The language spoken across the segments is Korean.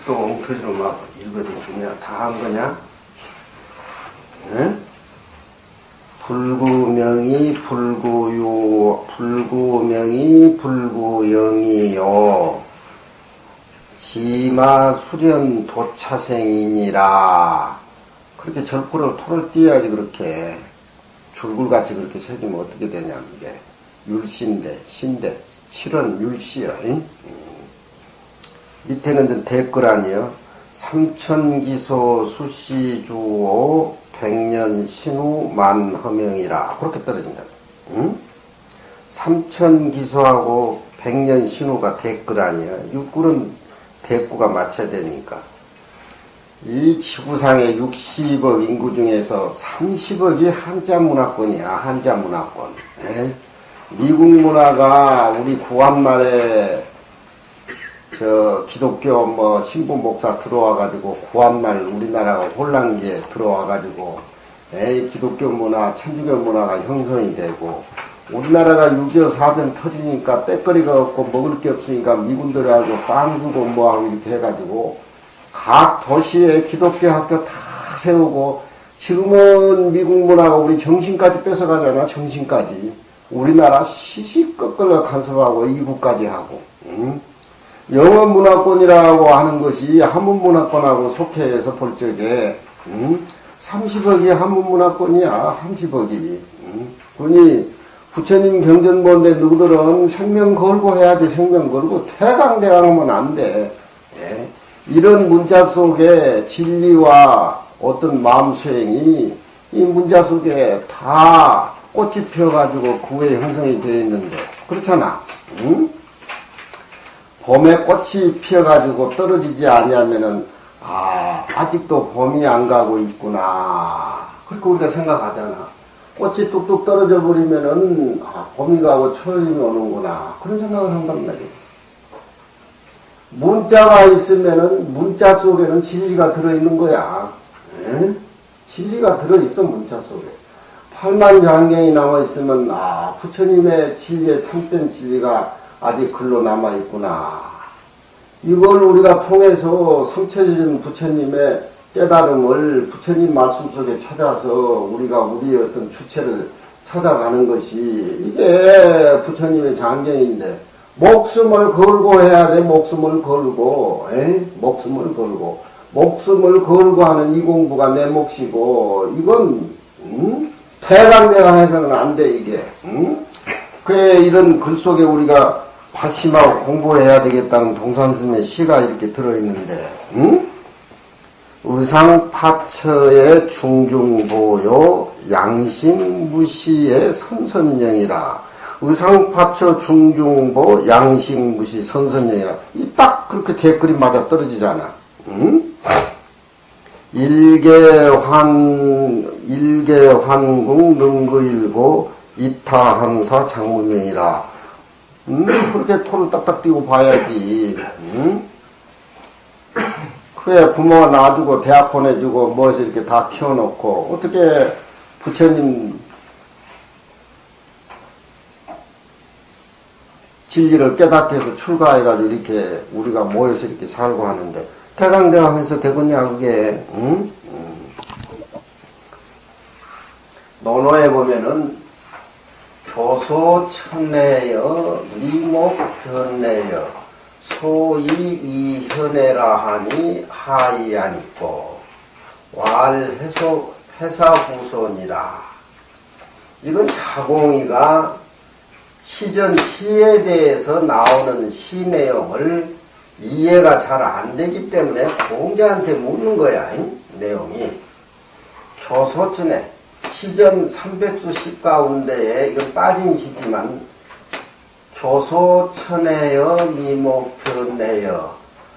또 엉터리로 막 읽어줬냐? 다 한 거냐? 응? 불구명이 불구영이요. 지마 수련 도차생이니라. 그렇게 절구를 토를 띄어야지. 그렇게 줄글같이 그렇게 새기면 어떻게 되냐. 이게 율신대 신대 실은 율시여. 밑에는 좀 댓글 아니요. 삼천기소 수시주오 백년 신우 만허명이라. 그렇게 떨어진다. 응? 삼천기소하고 백년 신우가 댓글 아니야. 육굴은 대꾸가 맞춰야 되니까. 이 지구상의 60억 인구 중에서 30억이 한자 문화권이야. 한자 문화권. 에? 미국 문화가 우리 구한말에 기독교 신부 목사 들어와가지고 구한말 우리나라가 혼란기에 들어와가지고 기독교 문화, 천주교 문화가 형성이 되고 우리나라가 6.25 사변 터지니까 때거리가 없고 먹을 게 없으니까 미군들하고 빵 주고 뭐하고 이렇게 해가지고 각 도시에 기독교 학교 다 세우고 지금은 미국 문화가 우리 정신까지 뺏어가잖아. 정신까지. 우리나라 시시끌끌 간섭하고 이국까지 하고. 영어 문화권이라고 하는 것이 한문 문화권하고 속해서 볼 적에 30억이 한문 문화권이야. 30억이. 그러니 부처님 경전 보는데 누구들은 생명 걸고 해야 돼. 생명 걸고 태강대강 하면 안 돼. 예? 이런 문자 속에 진리와 어떤 마음 수행이 이 문자 속에 다 꽃이 피어가지고 구에 형성이 되어 있는데 그렇잖아. 응? 봄에 꽃이 피어가지고 떨어지지 않냐면은 아직도 봄이 안 가고 있구나. 그렇게 우리가 생각하잖아. 꽃이 뚝뚝 떨어져 버리면은 봄이 가고 초여름이 오는구나. 그런 생각을 한단 말이야. 문자가 있으면은 문자 속에는 진리가 들어있는 거야. 에? 진리가 들어있어. 문자 속에. 팔만장경이 남아있으면 부처님의 진리의 참된 진리가 아직 글로 남아있구나. 이걸 우리가 통해서 성체적인 부처님의 깨달음을 부처님 말씀 속에 찾아서 우리가 우리의 어떤 주체를 찾아가는 것이 이게 부처님의 장경인데 목숨을 걸고 해야 돼. 목숨을 걸고. 목숨을 걸고. 목숨을 걸고 하는 이 공부가 내 몫이고 이건 대강대강 해서는 안 돼. 이게. 그에 이런 글 속에 우리가 발심하고 공부해야 되겠다는 동산스님의 시가 이렇게 들어있는데 의상파처의 중중보요 양식무시의 선선령이라. 의상파처 중중보 양식무시 선선령이라. 이 딱 그렇게 댓글이 맞아 떨어지잖아. 일개환궁 능거일고 이타한사 장무명이라. 그렇게 토를 딱딱 띄고 봐야지. 그래 부모가 낳아주고 대학 보내주고 뭐해서 이렇게 다 키워놓고 어떻게 부처님 진리를 깨닫게 해서 출가해가지고 이렇게 우리가 모여서 이렇게 살고 하는데 대강대강해서 되겠냐 그게. 논어에 보면은 교소천내여 미목변내여 소이이현내라 하니 하이 아니고 회사구손이라. 이건 자공이가 시전 시에 대해서 나오는 시 내용을 이해가 잘 안 되기 때문에 공자한테 묻는 거야. 내용이 교소천에 시전 300수 시 가운데에 이건 빠진 시지만 교소천에여 미목변내여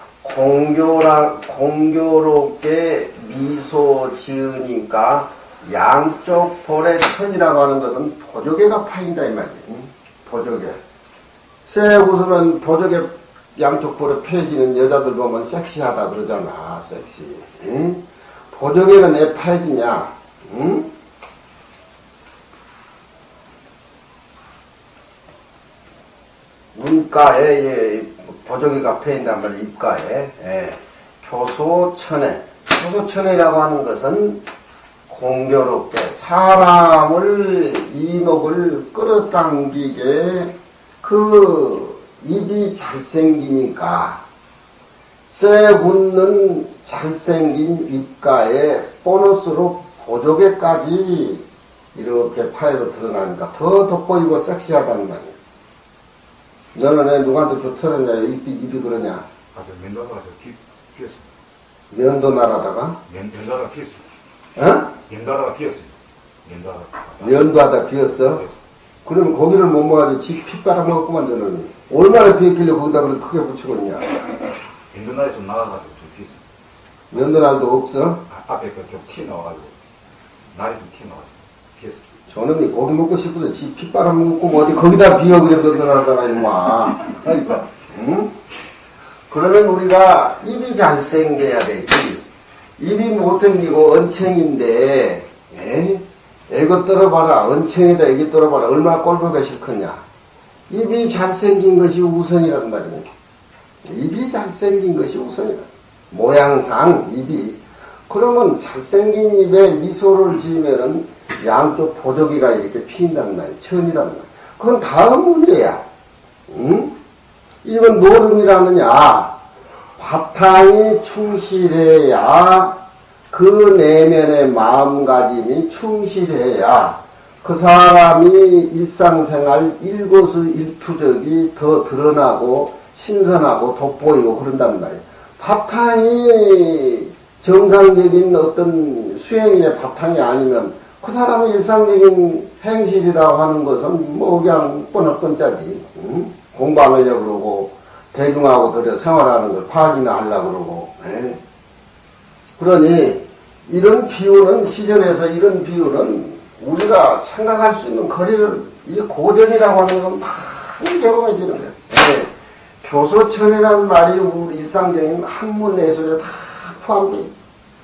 공교롭게 미소 지으니까 양쪽 볼에 천이라고 하는 것은 보조개가 파인다 이 말이지. 보조개. 쇠구슬은 보조개 양쪽 볼에 펴지는 여자들 보면 섹시하다 그러잖아. 섹시. 응? 보조개는 왜 파지냐? 응? 눈가에 보조개가 패인단 말이야. 입가에. 교소천외. 교소천외라고 하는 것은 공교롭게 사람을 이목을 끌어당기게 그 입이 잘생기니까 쇠 붙는 잘생긴 입가에 보너스로 보조개까지 이렇게 파에서 드러나니까 더 돋보이고 섹시하다는 말이야. 너는 왜 누구한테 좋더랬냐? 입이 그러냐? 아, 저 면도하다가 비었어요. 면도 날아다가? 면도하다가 비었어요. 어? 면도하다가 비었어요. 면도하다 비었어? 그러면 고기를 못 먹어가지고 지 피 빨아먹었구만, 저는. 얼마나 비었길래 거기다 그렇게 크게 붙이고 있냐? 면도날이 좀 나와가지고 좀 비었어요. 면도날도 없어? 앞에 좀 티 나와가지고, 날이 좀 티 나와가지고, 비었어요. 저놈이 고기 먹고 싶어서 지 피 빨아먹고 뭐 어디 거기다 비어 그래 면도날다가 이놈아. 그러니까, 응? 그러면 우리가 입이 잘생겨야 되지. 입이 못생기고 언챙인데, 애거 떨어봐라. 언챙이다 애기 떨어봐라. 얼마나 꼴보기가 싫겠냐. 입이 잘생긴 것이 우선이란 말이야. 입이 잘생긴 것이 우선이다. 모양상 입이. 그러면 잘생긴 입에 미소를 지으면은 양쪽 보조기가 이렇게 피인단 말이야. 천이란 말이야. 그건 다음 문제야. 응? 이건 노름이라느냐. 바탕이 충실해야 그 내면의 마음가짐이 충실해야 그 사람이 일상생활 일거수일투족이 더 드러나고 신선하고 돋보이고 그런단 말이에요. 바탕이 정상적인 어떤 수행의 바탕이 아니면 그 사람의 일상적인 행실이라고 하는 것은 뭐 그냥 뻔뻔짜지. 응? 공부하려고 그러고 대중하고 들여 생활하는 걸 파악이나 하려고 그러고. 그러니 이런 비유는 시전에서 이런 비유는 우리가 생각할 수 있는 거리를 이 고전이라고 하는 건 많이 경험해지는 거예요. 교소천이라는 말이 우리 일상적인 학문 예술에 다 포함되어 있어요.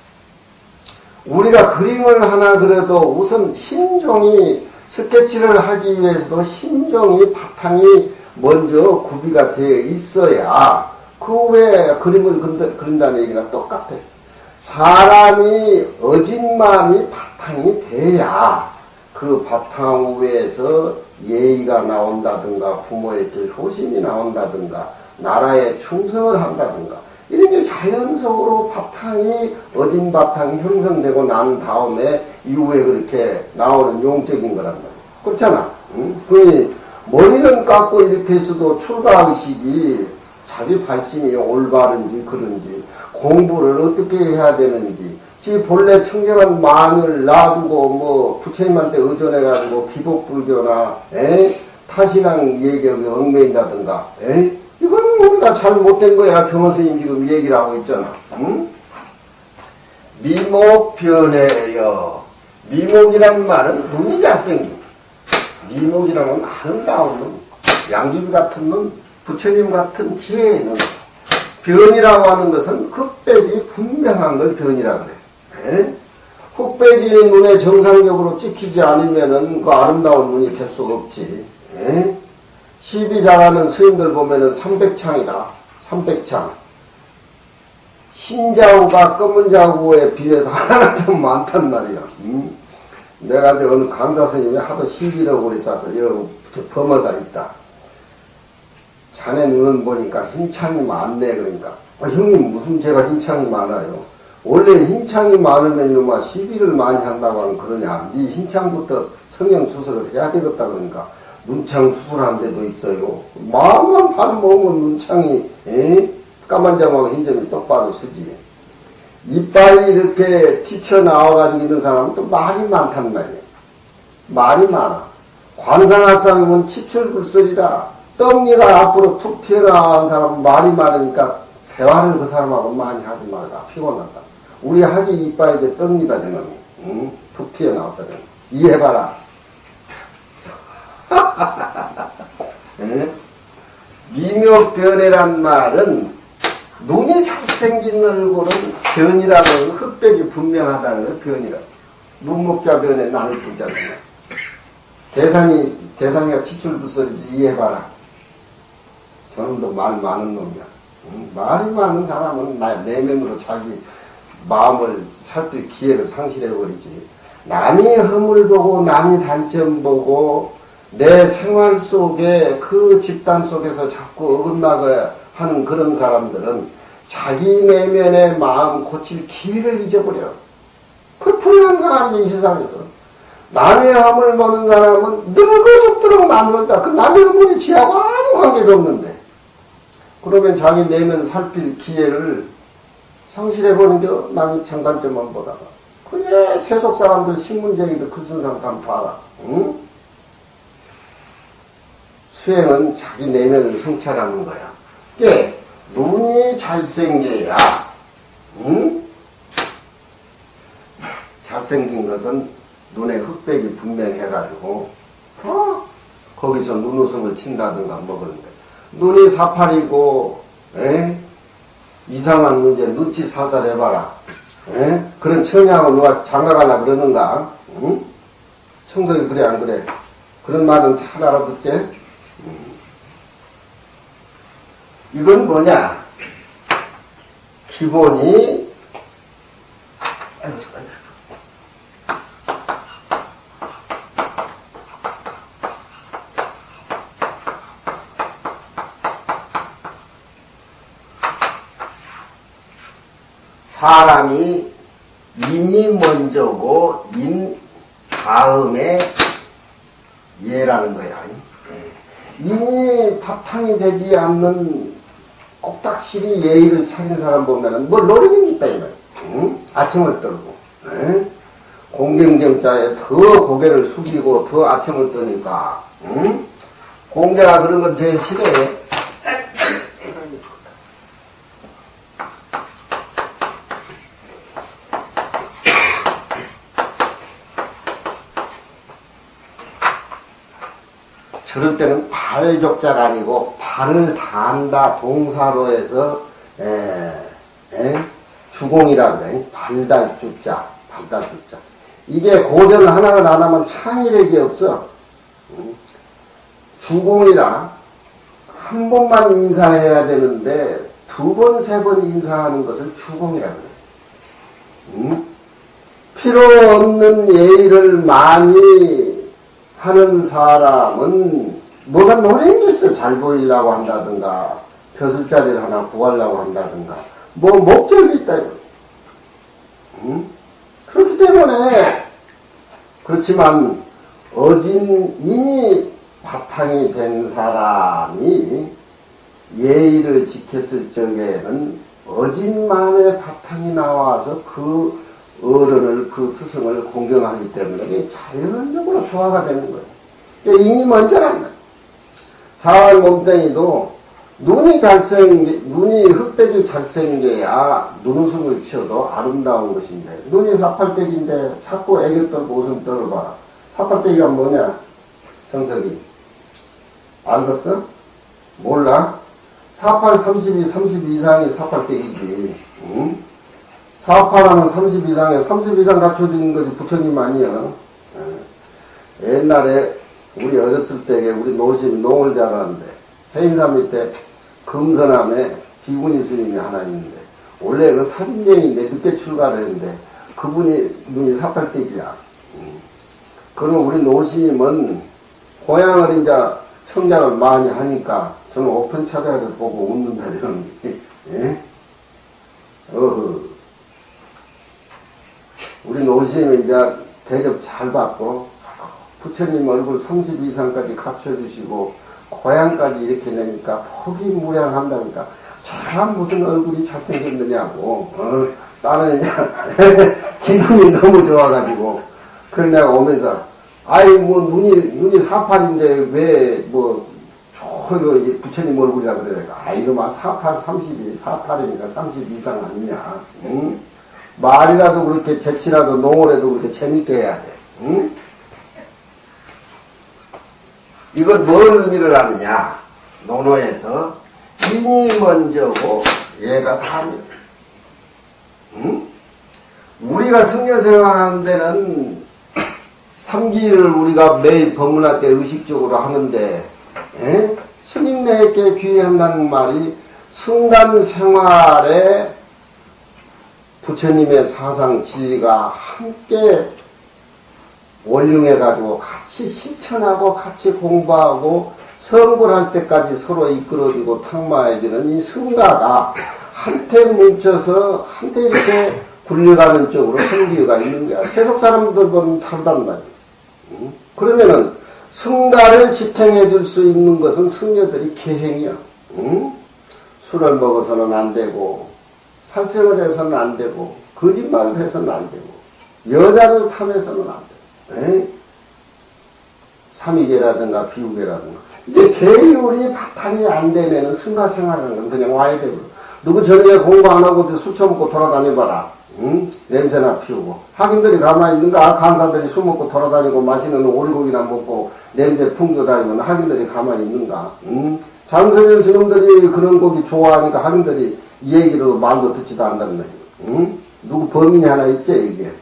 우리가 그림을 하나 그래도 우선 흰종이 스케치를 하기 위해서도 흰종이 바탕이 먼저 구비가 되어 있어야 그 후에 그림을 그린다는 얘기가 똑같아요. 사람이 어진 마음이 바탕이 돼야 그 바탕 위에서 예의가 나온다든가 부모에게 효심이 나온다든가 나라에 충성을 한다든가 이런 게 자연적으로 바탕이 어진 바탕이 형성되고 난 다음에 이후에 그렇게 나오는 용적인 거란 말이에요. 그렇잖아. 응? 그 머리는 깎고 이렇게 해서도 출가의식이 자기 발심이 올바른지 그런지 공부를 어떻게 해야 되는지 지 본래 청정한 마음을 놔두고 뭐 부처님한테 의존해가지고 기복불교나 타신앙 얘기에 얽매인다든가 이건 우리가 잘못된 거야. 경허스님 지금 얘기를 하고 있잖아. 응? 미목변해여. 미목이란 말은 눈이 잘생긴. 미목이라는 아름다운 눈, 양귀비 같은 눈, 부처님 같은 지혜의 눈. 변이라고 하는 것은 흑백이 분명한 걸 변이라고 그래. 흑백이 눈에 정상적으로 찍히지 않으면은 그 아름다운 눈이 될 수가 없지. 시비 잘하는 스님들 보면은 삼백창이다. 삼백창. 흰 자우가 검은 자우에 비해서 하나가 더 많단 말이야. 내가 어느 강사 스님이 하도 시비를 오래 싸서 여기 범어사 있다. 자네 눈은 보니까 흰창이 많네. 그러니까 형님 무슨 제가 흰창이 많아요. 원래 흰창이 많으면 이놈아 시비를 많이 한다고 하면 그러냐. 네 흰창부터 성형수술을 해야 되겠다. 그러니까 눈창 수술한 데도 있어요. 마음만 바로 먹으면 눈창이 까만 점하고 흰 점이 똑바로 쓰지. 이빨이 이렇게 튀쳐나와가지고 있는 사람은 또 말이 많단 말이에요. 말이 많아. 관상학상이면 치출불설이라 떡니가 앞으로 툭 튀어나온 사람은 말이 많으니까 대화를 그 사람하고 많이 하지 말라. 피곤하다. 우리 하기 이빨이 이제 떡니다 저놈이. 툭 튀어나왔다. 이해해봐라. 미묘변해란 말은 눈이 잘생긴 얼굴은 변이라고 하는 흑백이 분명하다는 걸 변이라고. 눈목자 변에 나를 보자는 대상이가 치출불설이지. 이해해봐라. 저놈도 말 많은 놈이야. 말이 많은 사람은 내면으로 자기 마음을 살필 기회를 상실해버리지. 남이 허물 보고 남이 단점 보고 내 생활 속에 그 집단 속에서 자꾸 어긋나게 하는 그런 사람들은 자기 내면의 마음 고칠 기회를 잊어버려. 그 불행한 사람이 이 세상에서. 남의 허물 보는 사람은 늙어 죽도록 남을다. 그 남의 허물이 지하고 아무 관계도 없는데. 그러면 자기 내면 살필 기회를 상실해버리죠. 남이 장단점만 보다가. 그래, 세속 사람들, 신문쟁이들 그 세상 한번 봐라. 응? 수행은 자기 내면을 성찰하는 거야. 예, 눈이 잘생겨야, 응? 잘생긴 것은 눈에 흑백이 분명해가지고, 거기서 눈웃음을 친다든가 뭐 그런데. 눈이 사팔이고, 이상한 문제, 눈치 사살 해봐라. 그런 처녀하고 누가 장가가려 그러는가? 응? 청석이 그래, 안 그래? 그런 말은 잘 알아듣지? 이건 뭐냐? 기본이, 사람이 인이 먼저고 인 다음에 예라는 거야. 인이 바탕이 되지 않는 꼭딱실이 예의를 차린 사람 보면은 뭘 노력입니까, 이거? 응? 아침을 떨고, 공경정자에 더 고개를 숙이고 더 아침을 떠니까, 응? 공자가 그런 건 제일 싫어해. 저럴 때는 발족자가 아니고 발을 단다 동사로 해서 주공이라 그래. 발달주자, 발달주자. 이게 고전을 하나를 안 하면 창의력이 없어. 주공이라 한 번만 인사해야 되는데 두 번, 세 번 인사하는 것을 주공이라 그래. 필요 없는 예의를 많이 하는 사람은 뭐가 노래인 게 있어. 잘 보이려고 한다든가 벼슬자리를 하나 구하려고 한다든가 뭐 목적이 있다 이거. 그렇기 때문에 그렇지만 어진 인이 바탕이 된 사람이 예의를 지켰을 적에는 어진 마음의 바탕이 나와서 그 어른을, 그 스승을 공경하기 때문에 자연적으로 조화가 되는 거예요. 그러니까 인이 먼저란 거예요. 사활 몸뚱이도 눈이 흑백이 잘생겨야 눈웃음을 치어도 아름다운 것인데, 눈이 사팔대기인데 자꾸 애교 떨고 웃음 떨어봐라. 사팔대기가 뭐냐? 정석이. 알겠어? 몰라? 48, 32, 30 이상이 사팔대기지. 응? 48하면 30 이상에 30 이상 갖춰지는 것이 부처님 아니야. 옛날에 우리 어렸을 때에 우리 노심 농을 잘하는데 해인산 밑에 금선암에 비구니 스님이 하나 있는데 원래 그 사진쟁이인데 늦게 출가를 했는데 그분이 눈이 사팔대기야. 그럼 우리 노심은 고향을 이제 청량을 많이 하니까 저는 오픈 차자를 보고 웃는다 이런 게. 우리 노심이 이제 대접 잘 받고 부처님 얼굴 30 이상까지 갖춰주시고 고향까지 이렇게 내니까 폭이 무량한다니까 참 무슨 얼굴이 잘생겼느냐고 나는 그냥 기분이 너무 좋아가지고 그래 내가 오면서 아이 뭐 눈이 48인데 왜 뭐 저거 부처님 얼굴이라 그래. 아 이놈아 48, 32, 48이니까 30 이상 아니냐. 응? 말이라도 그렇게 재치라도 농어라도 그렇게 재밌게 해야 돼. 응? 이건 뭘 의미를 하느냐. 논어에서 인이 먼저고 얘가 다입니다. 응? 우리가 성녀생활하는 데는 삼기를 우리가 매일 법문할 때 의식적으로 하는데 스님네에게 귀한다는 말이 승단 생활에 부처님의 사상 진리가 함께 원융해가지고 같이 실천하고 같이 공부하고 성불할 때까지 서로 이끌어주고 탁마해주는 이 승가가 한테 뭉쳐서 한테 이렇게 굴려가는 쪽으로 생기가 있는 거야. 세속 사람들 보면 다르단 말이야. 그러면은 승가를 지탱해 줄 수 있는 것은 승려들이 계행이야. 술을 먹어서는 안 되고 살생을 해서는 안 되고 거짓말을 해서는 안 되고 여자를 탐해서는 안 되고 삼위계라든가 비우계라든가 이제 계율이 바탕이 안 되면은 승가 생활하는 건 그냥 와야 되고 누구 저녁에 공부 안 하고 술 처먹고 돌아다녀봐라. 냄새나 피우고 학인들이 가만히 있는가? 강사들이 술 먹고 돌아다니고 맛있는 오리고기나 먹고 냄새 풍겨 다니면 학인들이 가만히 있는가? 장선일 저놈들이 그런 고기 좋아하니까 학인들이 이 얘기로 말도 듣지도 않는다는 말이에요. 누구 범인이 하나 있지 이게.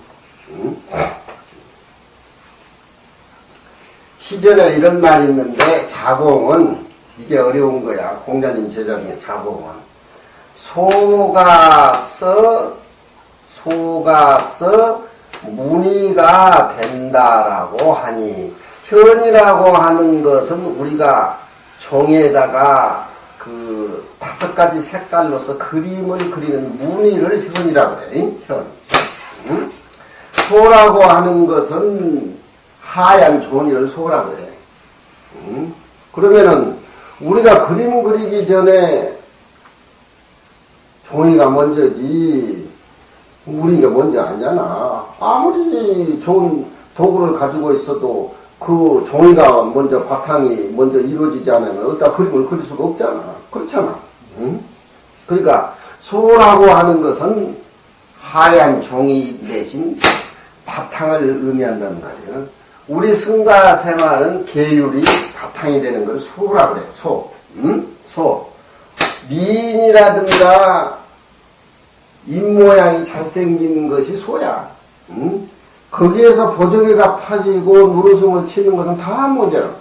시전에 이런 말이 있는데 자공은 이게 어려운 거야. 공자님 제자중에 자공은 속아서 문의가 된다라고 하니 현이라고 하는 것은 우리가 종에다가 그 5가지 색깔로서 그림을 그리는 무늬를 현이라고 그래. 현. 소라고 하는 것은 하얀 종이를 소라고 그래. 그러면은 우리가 그림 그리기 전에 종이가 먼저지 무늬가 먼저 아니잖아. 아무리 좋은 도구를 가지고 있어도 그 종이가 먼저 바탕이 먼저 이루어지지 않으면 어디다 그림을 그릴 수가 없잖아. 그렇잖아. 그러니까 소라고 하는 것은 하얀 종이 대신 바탕을 의미한단 말이에요. 우리 승가 생활은 계율이 바탕이 되는 걸 소라 그래. 소. 미인이라든가 입모양이 잘생긴 것이 소야. 거기에서 보조개가 파지고 누르승을 치는 것은 다 모자라.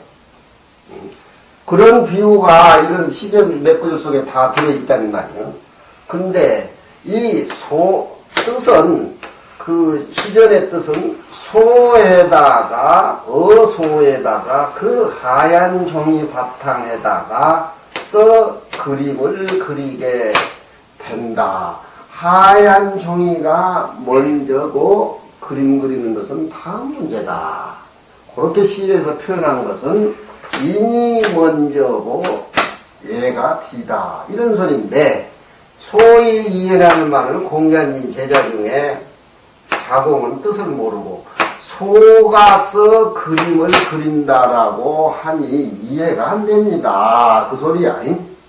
그런 비유가 이런 시전 몇 구절 속에 다 들어있다는 말이에요. 근데 이 뜻은 그 시전의 뜻은 소에다가 어소에다가 그 하얀 종이 바탕에다가 그림을 그리게 된다. 하얀 종이가 먼저고 그림 그리는 것은 다음 문제다. 그렇게 시에서 표현한 것은 인이 먼저고 얘가 뒤다. 이런 소리인데 소위 이해라는 말을 공자님 제자 중에 자공은 뜻을 모르고 속아서 그림을 그린다라고 하니 이해가 안 됩니다. 그 소리야.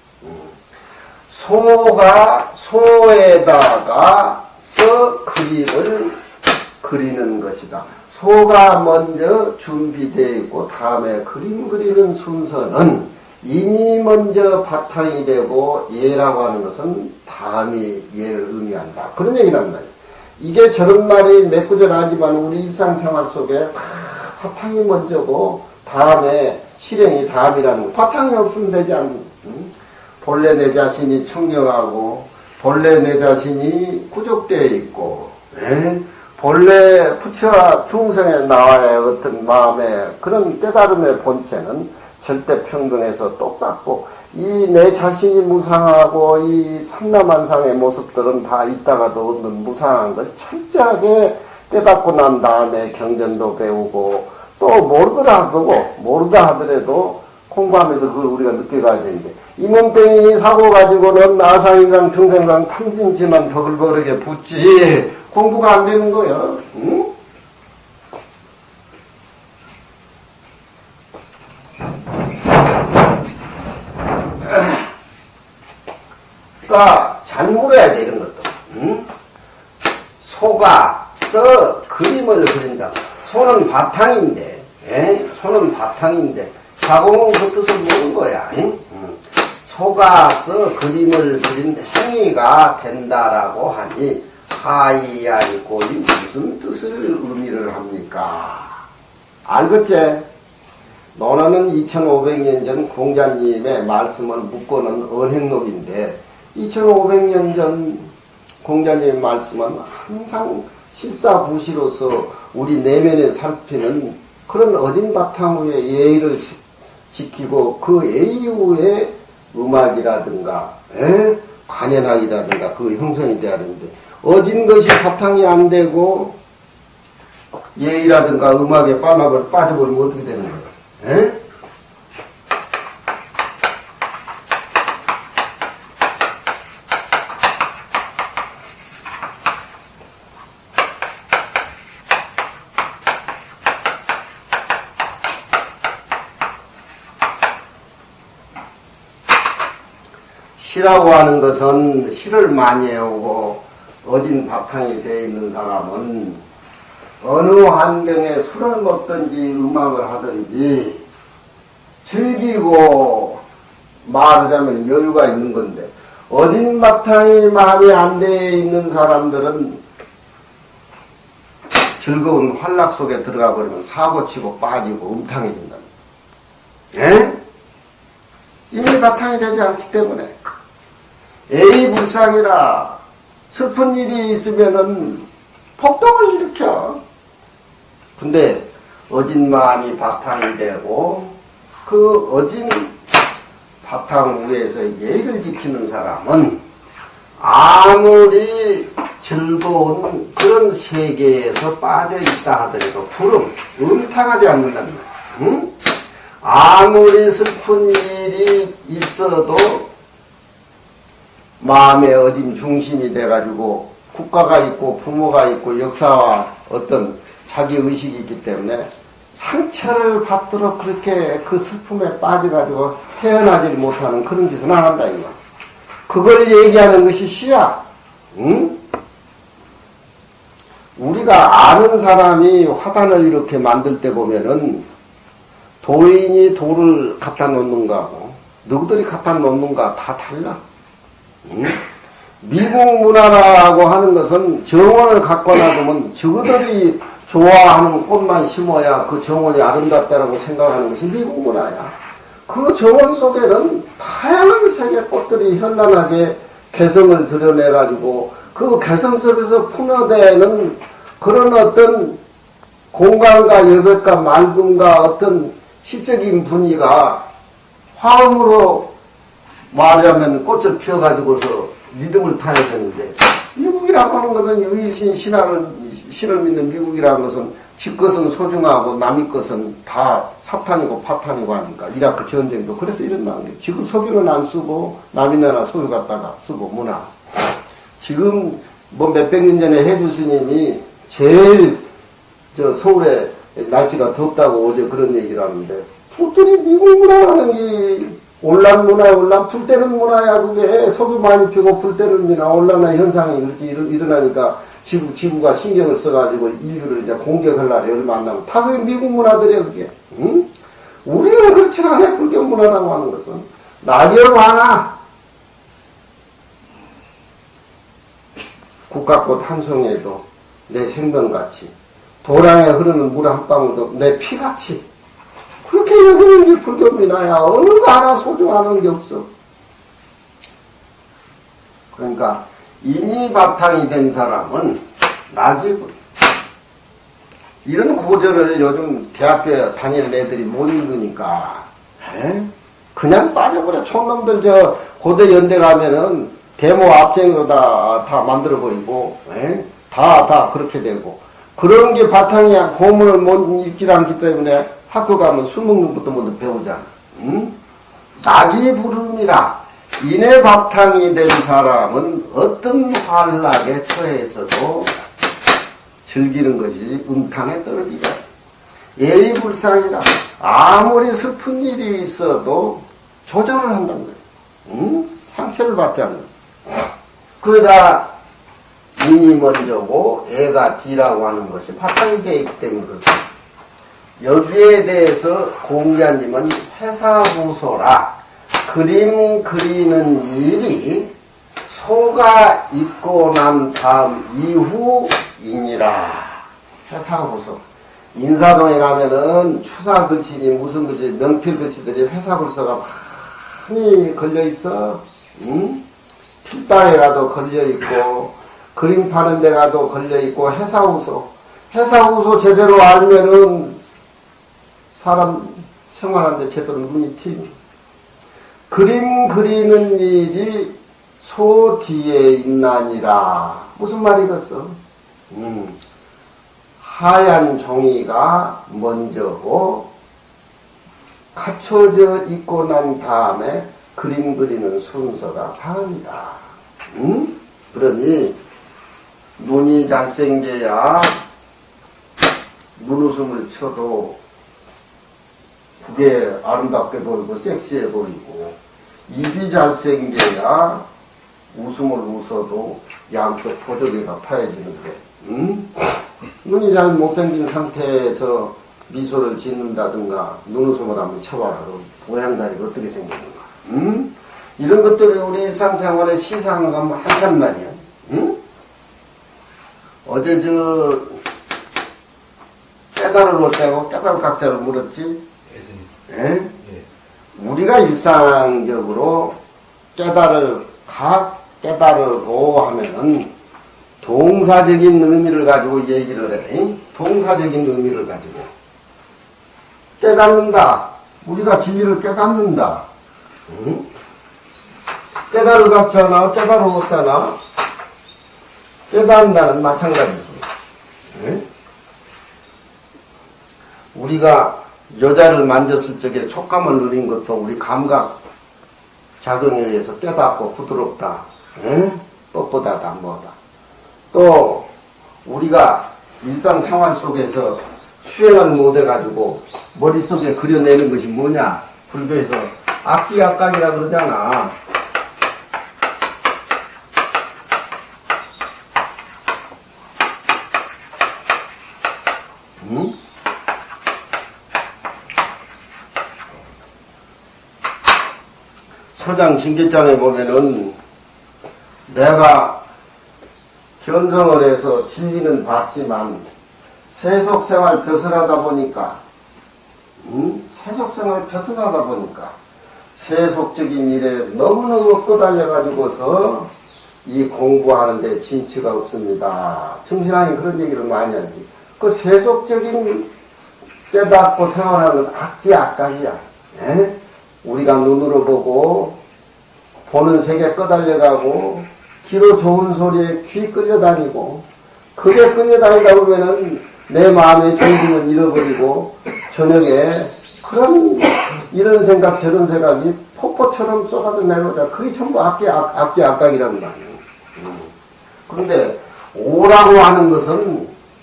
소에다가 그림을 그리는 것이다. 소가 먼저 준비되어 있고 다음에 그림 그리는 순서는 인이 먼저 바탕이 되고 예라고 하는 것은 다음이 예를 의미한다. 그런 얘기란 말이에요. 이게 저런 말이 몇 구절 하지만 우리 일상생활 속에 바탕이 먼저고 다음에 실행이 다음이라는 거. 바탕이 없으면 되지 않는. 본래 내 자신이 청정하고 본래 내 자신이 구족되어 있고 본래 부처와 중생에 나와의 어떤 마음의 그런 깨달음의 본체는 절대 평등해서 똑같고 이 내 자신이 무상하고 이 삼라만상의 모습들은 다 있다가도 없는 무상한 걸 철저하게 깨닫고 난 다음에 경전도 배우고 또 모르다 하더라도 공부하면서 그걸 우리가 느껴가야 되는데 이 몸뚱이 사고 가지고는 아상인상 중생상 탐진치만 버글버글하게 붙지 공부가 안 되는 거야. 응? 그러니까 잘 물어야 돼 이런 것도. 응? 소가 그림을 그린다. 소는 바탕인데, 소는 바탕인데 자공은 그 뜻을 모르는 거야. 속아서 그림을 그린 행위가 된다라고 하니 하이아이고 무슨 뜻을 의미를 합니까? 알겠지? 너는 2500년 전 공자님의 말씀을 묶어놓은 언행록인데 2500년 전 공자님의 말씀은 항상 실사부시로서 우리 내면에 살피는 그런 어린 바탕 위에 예의를 지키고 그 예의 후에 음악이라든가 관현악이라든가 그 형성이 돼야 되는데 어진 것이 바탕이 안 되고 예의라든가 음악에 빠져버리면 어떻게 되는 거예요? 시라고 하는 것은 시를 많이 해오고 어진 바탕이 되어 있는 사람은 어느 환경에 술을 먹든지 음악을 하든지 즐기고 말하자면 여유가 있는 건데 어진 바탕이 마음에 안 되어 있는 사람들은 즐거운 활락 속에 들어가 버리면 사고치고 빠지고 음탕해진다. 이미 바탕이 되지 않기 때문에 애이불상이라 슬픈 일이 있으면은 폭동을 일으켜. 근데 어진 마음이 바탕이 되고 그 어진 바탕 위에서 예의를 지키는 사람은 아무리 즐거운 그런 세계에서 빠져있다 하더라도 음탕하지 않는다는 거야. 응? 아무리 슬픈 일이 있어도 마음의 어진 중심이 돼가지고 국가가 있고 부모가 있고 역사와 어떤 자기 의식이 있기 때문에 상처를 받도록 그렇게 그 슬픔에 빠져가지고 헤어나지 못하는 그런 짓은 안 한다 이거. 그걸 얘기하는 것이 시야. 응? 우리가 아는 사람이 화단을 이렇게 만들 때 보면은 도인이 돌을 갖다 놓는가 하고 너희들이 갖다 놓는가 다 달라. 응? 미국 문화라고 하는 것은 정원을 갖고 놔두면 저들이 좋아하는 꽃만 심어야 그 정원이 아름답다라고 생각하는 것이 미국 문화야. 그 정원 속에는 다양한 색의 꽃들이 현란하게 개성을 드러내가지고 그 개성 속에서 품어대는 그런 어떤 공간과 여백과 맑음과 어떤 시적인 분위기가 화음으로 말하자면 꽃을 피워가지고서 리듬을 타야 되는데 미국이라고 하는 것은 유일신 신을 믿는 미국이라는 것은 지 것은 소중하고 남의 것은 다 사탄이고 파탄이고 하니까 이라크 전쟁도 그래서 일어나는 게 지금 석유는 안 쓰고 남의 나라 소유 갖다가 쓰고 문화 지금 뭐 몇백 년 전에 해주 스님이 제일 저 서울에 날씨가 덥다고 어제 그런 얘기를 하는데 도토리 미국 문화라는 게 온란 문화야 온란 불 때는 문화야 그게 석유 많이 피고 불 때는 문화 온난화 현상이 이렇게 일어나니까 지구가 신경을 써가지고 인류를 이제 공격할 날이 얼마 안 남으면 다 그게 미국 문화들이야 그게. 응? 우리는 그렇지 않아. 불교 문화라고 하는 것은 낙엽 하나 국화꽃 한 송이에도 내 생명같이 도량에 흐르는 물 한 방울도 내 피같이 그렇게 여기는 게 불교 문화야. 어느 거 하나 소중하는 게 없어. 그러니까 인이 바탕이 된 사람은 낙이 이런 고전을 요즘 대학교 다니는 애들이 못 읽으니까 그냥 빠져버려. 촌놈들 저 고대 연대 가면은 데모 앞쟁이로 다 만들어버리고 다 그렇게 되고 그런 게 바탕이 고문을 못 읽지 않기 때문에 학교 가면 술 먹는 것도 먼저 배우잖아. 응? 낙이 부름이라 인의 바탕이 된 사람은 어떤 환락에 처해서도 즐기는 것이 음탕에 떨어지죠. 예의불상이라 아무리 슬픈 일이 있어도 조절을 한다는 거예요. 응? 상처를 받지 않는 그러다 인이 먼저고 애가 뒤라고 하는 것이 바탕이 되어 있기 때문에 그렇죠. 여기에 대해서 공자님은 회사무소라 그림 그리는 일이 소가 있고 난 다음 이후이니라. 회사무소 인사동에 가면은 추사 글씨니 무슨 글씨 명필 글씨들이 회사불서가 많이 걸려있어. 응? 필방에 가도 걸려있고, 그림 파는 데 가도 걸려있고, 해사우소 제대로 알면은 사람 생활하는데 제대로 눈이 튑니다. 그림 그리는 일이 소 뒤에 있나니라. 무슨 말이겠어? 하얀 종이가 먼저고, 갖춰져 있고 난 다음에 그림 그리는 순서가 다릅니다. 그러니 눈이 잘생겨야 눈웃음을 쳐도 그게 아름답게 보이고 섹시해 보이고, 입이 잘생겨야 웃음을 웃어도 양쪽 보조개가 파여지는데, 눈이 잘 못생긴 상태에서 미소를 짓는다든가 눈웃음을 한번 쳐봐라. 모양다리가 어떻게 생겼는가. 이런 것들이 우리 일상생활에 시사하는 거 한번 한단 말이야. 어제 깨달을 어쩌고 깨달을 각자를 물었지. 예? 예. 우리가 일상적으로 깨달으고 하면은 동사적인 의미를 가지고 얘기를 해. 동사적인 의미를 가지고. 깨닫는다. 우리가 진리를 깨닫는다. 깨달을 각자나 깨달았잖아. 깨닫는다는 마찬가지지. 네? 우리가 여자를 만졌을 적에 촉감을 누린 것도 우리 감각 작용에 의해서 깨닫고 부드럽다. 네? 뻣뻣하다 뭐다. 또 우리가 일상생활 속에서 수행을 못해가지고 머릿속에 그려내는 것이 뭐냐. 불교에서 악기악각이라 그러잖아. 서장 징계장에 보면은 내가 견성을 해서 진리는 봤지만 세속생활 벼슬하다 보니까 세속적인 일에 너무너무 끄달려가지고서 이 공부하는데 진치가 없습니다. 정신하니 그런 얘기를 많이 하지. 그 세속적인 깨닫고 생활하는 건 악지악각이야. 예? 우리가 눈으로 보고 보는 색에 끄달려가고 귀로 좋은 소리에 귀 끌려다니고, 그게 끌려다니다 보면은 내 마음의 중심은 잃어버리고 저녁에 이런 생각 저런 생각이 폭포처럼 쏟아져 내려오자. 그게 전부 악기악각이란 말이에요. 그런데 오라고 하는 것은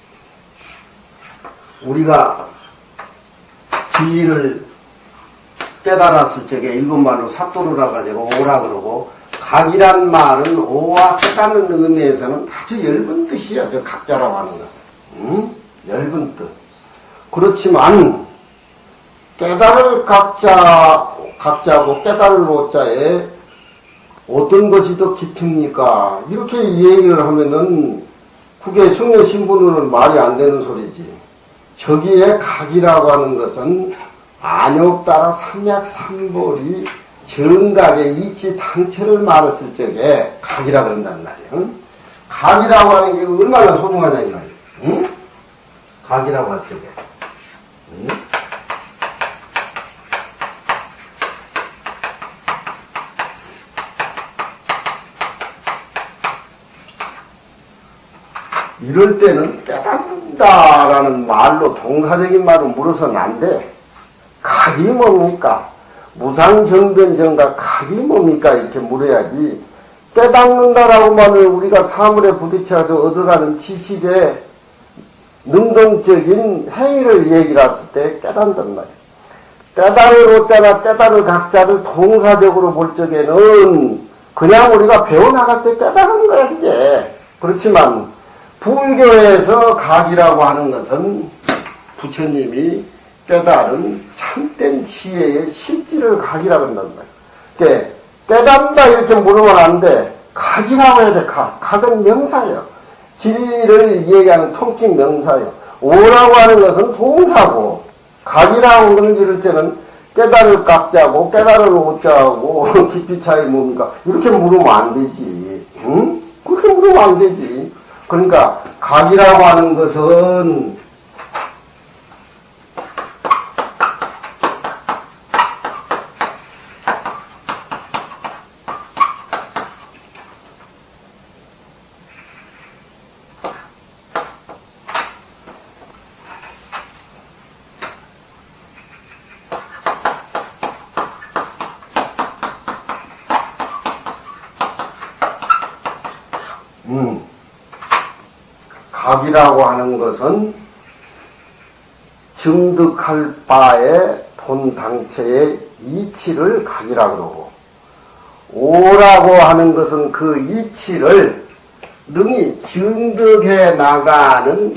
우리가 진리를 깨달았을 적에 일본말로 사토루라 가지고 오라 그러고, 각이란 말은 오와 깨닫는 의미에서는 아주 엷은 뜻이야. 저 각자라고 하는 것은. 엷은 뜻. 그렇지만 깨달을 각자고 깨달을 오자에 어떤 것이 더 깊습니까? 이렇게 얘기를 하면은 그게 승려 신분으로는 말이 안 되는 소리지. 저기에 각이라고 하는 것은 안욕 따라 삼약삼볼이 정각의 이치 당체를 말했을 적에 각이라 그런단 말이에요. 각이라고 하는 게 얼마나 소중하냐 이 말이에요. 응? 각이라고 할 적에. 응? 이럴 때는 깨닫는다라는 말로 동사적인 말로 물어서는 안 돼. 각이 뭡니까? 무상정변정각 각이 뭡니까? 이렇게 물어야지. 깨닫는다라고 말을 우리가 사물에 부딪혀서 얻어가는 지식의 능동적인 행위를 얘기를 했을 때 깨닫는단 말이야. 깨달을 오자나 깨달을 각자를 동사적으로 볼 적에는 그냥 우리가 배워나갈 때 깨달은 거야, 이게. 그렇지만 불교에서 각이라고 하는 것은 부처님이 깨달은 참된 지혜의 실질을 각이라고 한단 말이야. 깨닫는다 이렇게 물으면 안 돼. 각이라고 해야 돼. 각은 명사예요. 진리를 얘기하는 통칭 명사예요. 오라고 하는 것은 동사고, 각이라고 하는 이럴 때는 깨달을 각자고 깨달을 오자고 깊이 차이 뭡니까? 이렇게 물으면 안 되지. 응? 그렇게 물으면 안 되지. 그러니까 각이라고 하는 것은 각이라고 하는 것은 증득할 바의 본 당체의 이치를 각이라고 그러고, 오라고 하는 것은 그 이치를 능히 증득해 나가는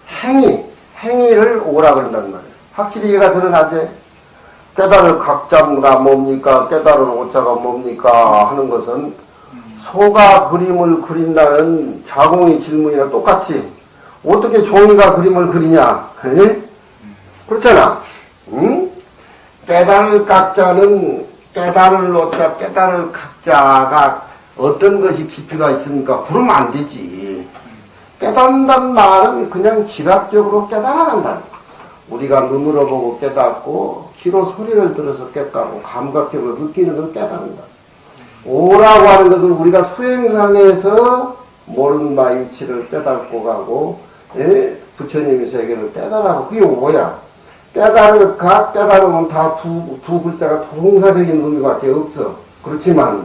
행위를 오라 그런단 말이에요. 확실히 이해가 드러나지? 깨달을 각자가 뭡니까? 깨달을 오자가 뭡니까? 하는 것은 소가 그림을 그린다는 자공의 질문이랑 똑같이 어떻게 종이가 그림을 그리냐? 에? 그렇잖아. 응? 깨달을 각자는 깨달을 오자, 깨달을 각자가 어떤 것이 깊이가 있습니까? 그러면 안 되지. 깨닫는다는 말은 그냥 지각적으로 깨달아간다. 우리가 눈으로 보고 깨닫고 귀로 소리를 들어서 깨닫고 감각적으로 느끼는 걸 깨닫는다. 오라고 하는 것은 우리가 수행상에서 모르는 바 이치를 깨닫고 가고, 예? 부처님의 세계를 깨달아고, 그게 오야. 깨달을 각, 깨달으면 다 두 글자가 동사적인 의미밖에 없어. 그렇지만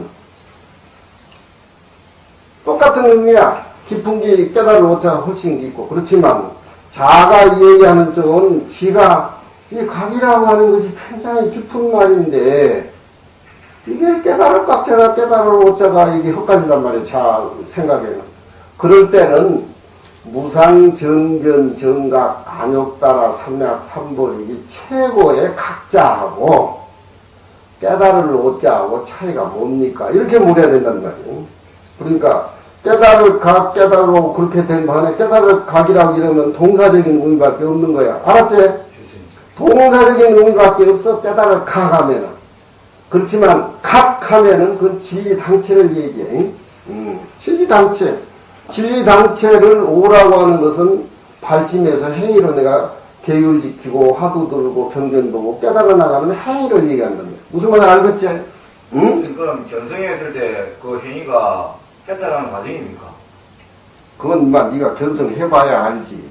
똑같은 의미야. 깊은 게 깨달을 오자가 훨씬 깊고. 그렇지만 자가 얘기하는 쪽은 지가 이 각이라고 하는 것이 굉장히 깊은 말인데, 이게 깨달을 각자가 깨달을 오자가 이게 헛갈린단 말이에요. 자 생각에는. 그럴 때는 무상, 정변, 정각, 안욕따라, 삼약, 삼볼, 이게 최고의 각자하고 깨달을 오자하고 차이가 뭡니까? 이렇게 물어야 된단 말이에요. 그러니까 깨달을 각, 깨달을 오 그렇게 된 반에 깨달을 각이라고 이러면 동사적인 의미밖에 없는 거야. 알았지? 동사적인 의미밖에 없어. 깨달을 각 하면은. 그렇지만 각 하면은 그건 진리당체를 얘기해. 진리당체. 진리당체를 오라고 하는 것은 발심해서 행위로 내가 계율지키고 화두 들고 병변 보고 깨달아 나가는 행위를 얘기한다는 거야. 무슨 말인지 알겠지? 응? 그럼 견성했을 때 그 행위가 깨달아가는 과정입니까? 그건 네가 견성해봐야 알지.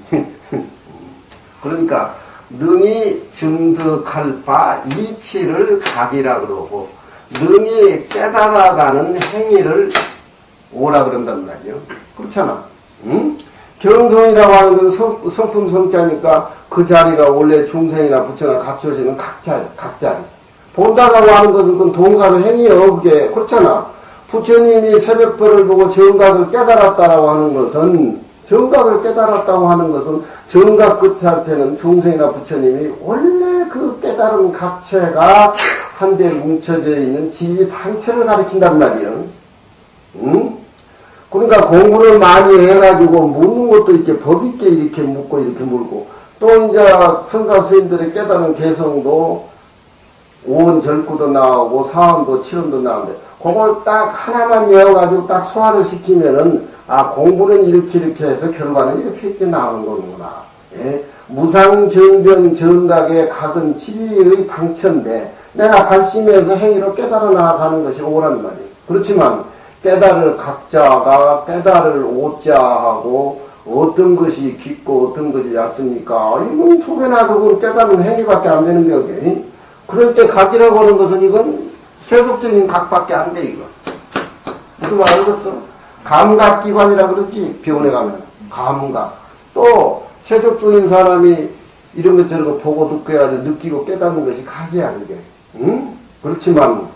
그러니까 능히 증득할 바 이치를 각이라 그러고, 능히 깨달아가는 행위를 오라 그런단 말이에요. 그렇잖아. 응? 경성이라고 하는 건 성품 성자니까 그 자리가 원래 중생이나 부처나 갖춰지는 각자리. 본다라고 하는 것은 그건 동사로 행위요. 그게. 그렇잖아. 부처님이 새벽별을 보고 정각을 깨달았다라고 하는 것은, 정각을 깨달았다고 하는 것은 정각 그 자체는 중생이나 부처님이 원래 그 깨달은 각체가 한데 뭉쳐져 있는 지위단체를 가리킨단 말이에요. 응? 그러니까 공부를 많이 해가지고 묻는 것도 이렇게 법있게 이렇게 묻고 이렇게 물고, 또 이제 선사 스님들의 깨달은 개성도 오언절구도 나오고 사언도 칠언도 나오는데, 그걸 딱 하나만 외워가지고 딱 소화를 시키면은, 아, 공부는 이렇게 해서 결과는 이렇게 나오는 거구나. 예? 무상정변 정각의 각은 진리의 방천인데 내가 발심해서 행위로 깨달아 나가는 것이 오란 말이에요. 그렇지만 깨달을 각자가 깨달을 오자하고 어떤 것이 깊고 어떤 것이 얕습니까? 이건 속에나 그건 깨달은 행위밖에 안 되는 게, 그럴 때 각이라고 하는 것은 이건 세속적인 각밖에 안 돼, 이거. 무슨 말 알겠어? 감각기관이라 그러지, 병원에 가면. 감각. 또, 세속적인 사람이 이런 것 저런 거 보고 듣고 해야지 느끼고 깨닫는 것이 각이야, 그게. 응? 그렇지만,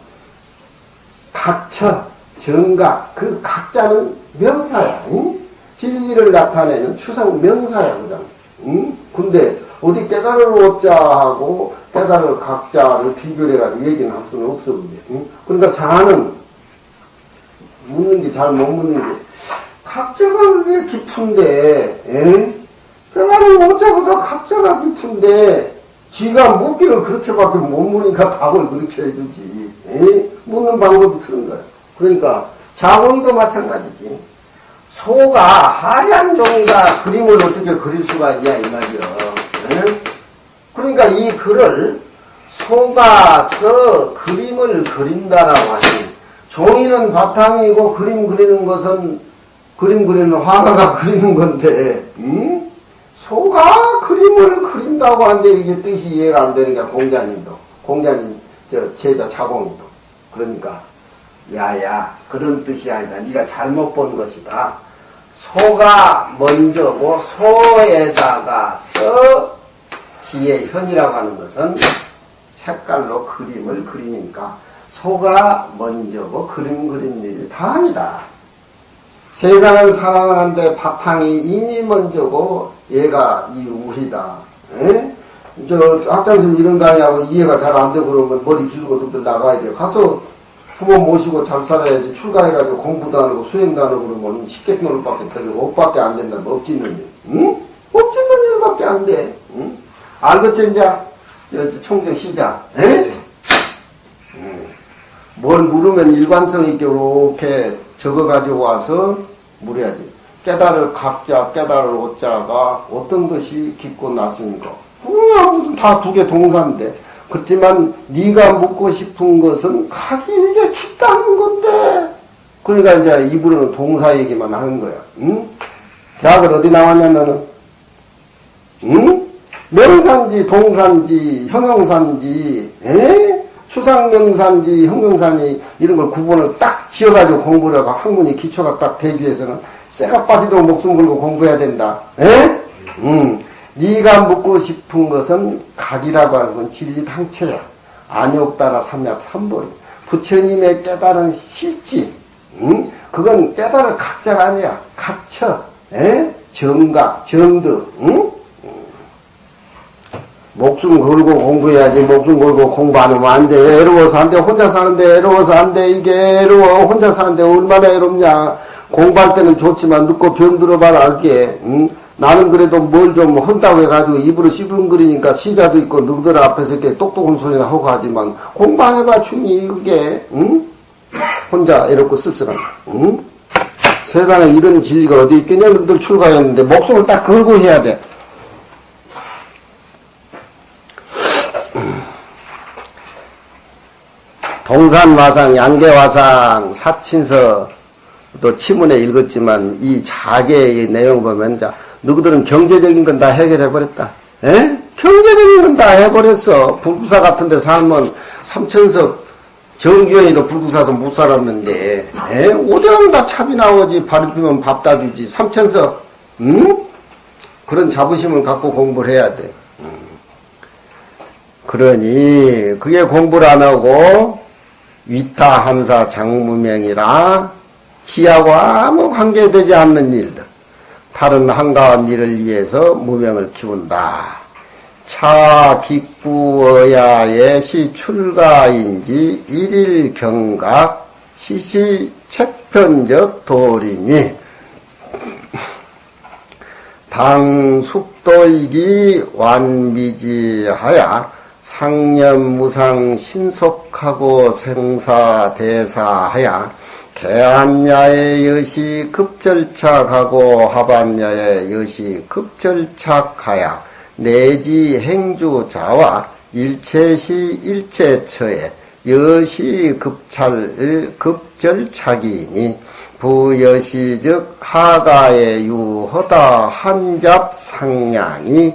각처, 정각, 그 각자는 명사야, 응? 진리를 나타내는 추상 명사야, 그잖아. 응? 근데, 어디 깨달을 오자하고 깨달을 각자를 비교해가지고 얘기는 할 수는 없어, 그게. 응? 그러니까 자는 묻는 게 잘 못 묻는 게, 각자가 그게 깊은데, 깨달을 오자보다 각자가 깊은데, 지가 묻기를 그렇게밖에 못 물으니까 답을 그렇게 해주지. 묻는 방법이 틀린 거야. 그러니까 자궁이도 마찬가지지. 소가 하얀 종이가 그림을 어떻게 그릴 수가 있냐 이 말이야. 그러니까 이 글을 소가 써 그림을 그린다라고 하니, 종이는 바탕이고 그림 그리는 것은 그림 그리는 화가가 그리는 건데, 소가 그림을 그린다고 하는데 이게 뜻이 이해가 안 되는 게 공자님 제자 자공이도. 그러니까 야야 그런 뜻이 아니다. 네가 잘못 본 것이다. 소가 먼저고 소에다가 서 뒤에 현이라고 하는 것은 색깔로 그림을 그리니까 소가 먼저고 그림 그린 일이 다음이다. 세상을 살아가는데 바탕이 인이 먼저고 얘가 이 우리다. 학장선 이런 강의하고 이해가 잘 안 되고 그러면 머리 길고 너들 나가야 돼. 가서 부모 모시고 잘 살아야지. 출가해가지고 공부도 안 하고 수행도 안 하고 그러면 쉽게 노는 밖에 되고 옷밖에 안 된다면 업짓는 일. 업짓는 일밖에 안 돼. 알겠지 이제? 총정 시작. 뭘 물으면 일관성 있게 이렇게 적어가지고 와서 물어야지. 각자 깨달을 오자가 어떤 것이 깊고 낮습니까? 무슨 다 두 개 동사인데. 그렇지만 네가 묻고 싶은 것은 각이 이게 깊다는 건데. 그러니까 이제 입으로는 동사 얘기만 하는 거야. 대학을 어디 나왔냐 너는? 명사인지 동사인지 형용사인지 추상명사인지 형용사니 이런 걸 구분을 딱 지어가지고 공부를 하고 학문이 기초가 딱 되기 위해서는 쇠가 빠지도록 목숨 걸고 공부해야 된다. 네가 묻고 싶은 것은 각이라고 하는 건 진리당체야. 안욕 따라 삼약 삼보리. 부처님의 깨달은 실지. 그건 깨달을 각자가 아니야. 각처. 정각, 정득. 목숨 걸고 공부해야지. 목숨 걸고 공부 안 하면 안 돼. 외로워서 안 돼. 혼자 사는데 외로워서 안 돼. 이게 외로워. 혼자 사는데 얼마나 외롭냐. 공부할 때는 좋지만 늦고 병들어봐라 알게. 나는 그래도 뭘 좀 헌다고 해가지고 입으로 씨름거리니까 시자도 있고 너희들 앞에서 이렇게 똑똑한 소리나 하고 하지만 공부 안 해봐 중이 그게 혼자 외롭고 쓸쓸한 세상에 이런 진리가 어디 있겠냐. 너희들 출가했는데 목숨을 딱 걸고 해야 돼. 동산화상, 양계화상, 사친서 또 치문에 읽었지만 이 자계의 내용 보면 자 너희들은 경제적인 건 다 해결해버렸다. 경제적인 건 다 해버렸어. 불구사 같은 데 살면 삼천석 정규현이도 불구사서 못 살았는데 오대왕 다 차비 나오지. 발이 피면 밥 다 주지. 삼천석 그런 자부심을 갖고 공부를 해야 돼. 그러니 그게 공부를 안 하고 위타 함사 장무명이라 지하고 아무 관계되지 않는 일들, 다른 한가한 일을 위해서 무명을 키운다. 차 기구어야의 시 출가인지 일일 경각 시시 책편적 도리니 당 숙도이기 완비지하야 상념무상 신속하고 생사대사하야 개한야의 여시 급절착하고 하반야의 여시 급절착하야 내지 행주자와 일체시 일체처에 여시 급절착이니 부여시 즉 하가의 유허다 한잡 상량이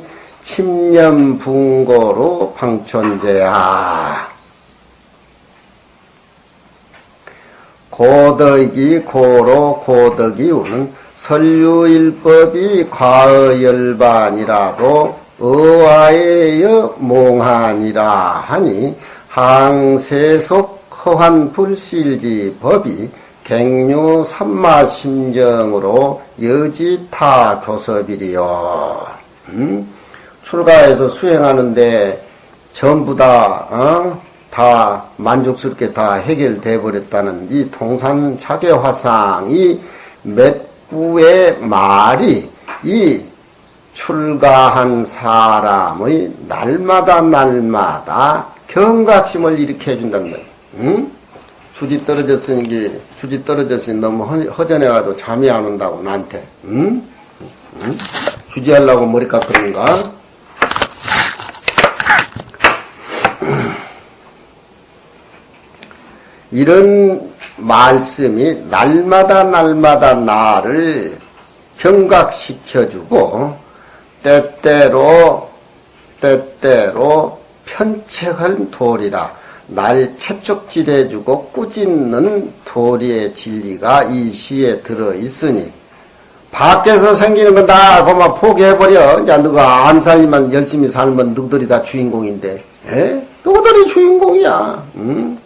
침념분고로 방촌제야. 고덕이 고로 고덕이 우는 설유일법이 과의열반이라도 의화에여 몽한이라 하니 항세속 허한 불실지 법이 갱류 삼마심정으로 여지타 교섭이리요. 출가해서 수행하는데 전부 다 만족스럽게 다 해결돼 버렸다는 이 동산자계화상이 몇 구의 말이 이 출가한 사람의 날마다 경각심을 일으켜 해준다는 거예요. 응? 주지 떨어졌으니 너무 허전해가지고 잠이 안 온다고 나한테. 응? 응? 주지하려고 머리 깎는가? 이런 말씀이 날마다 나를 경각시켜주고 때때로 편책할 도리라. 날 채촉질해주고 꾸짖는 도리의 진리가 이 시에 들어있으니 밖에서 생기는 건 다 그만 포기해버려. 야, 너가 안 살리면 열심히 살면 너희들이 다 주인공인데. 에? 너희들이 주인공이야. 응?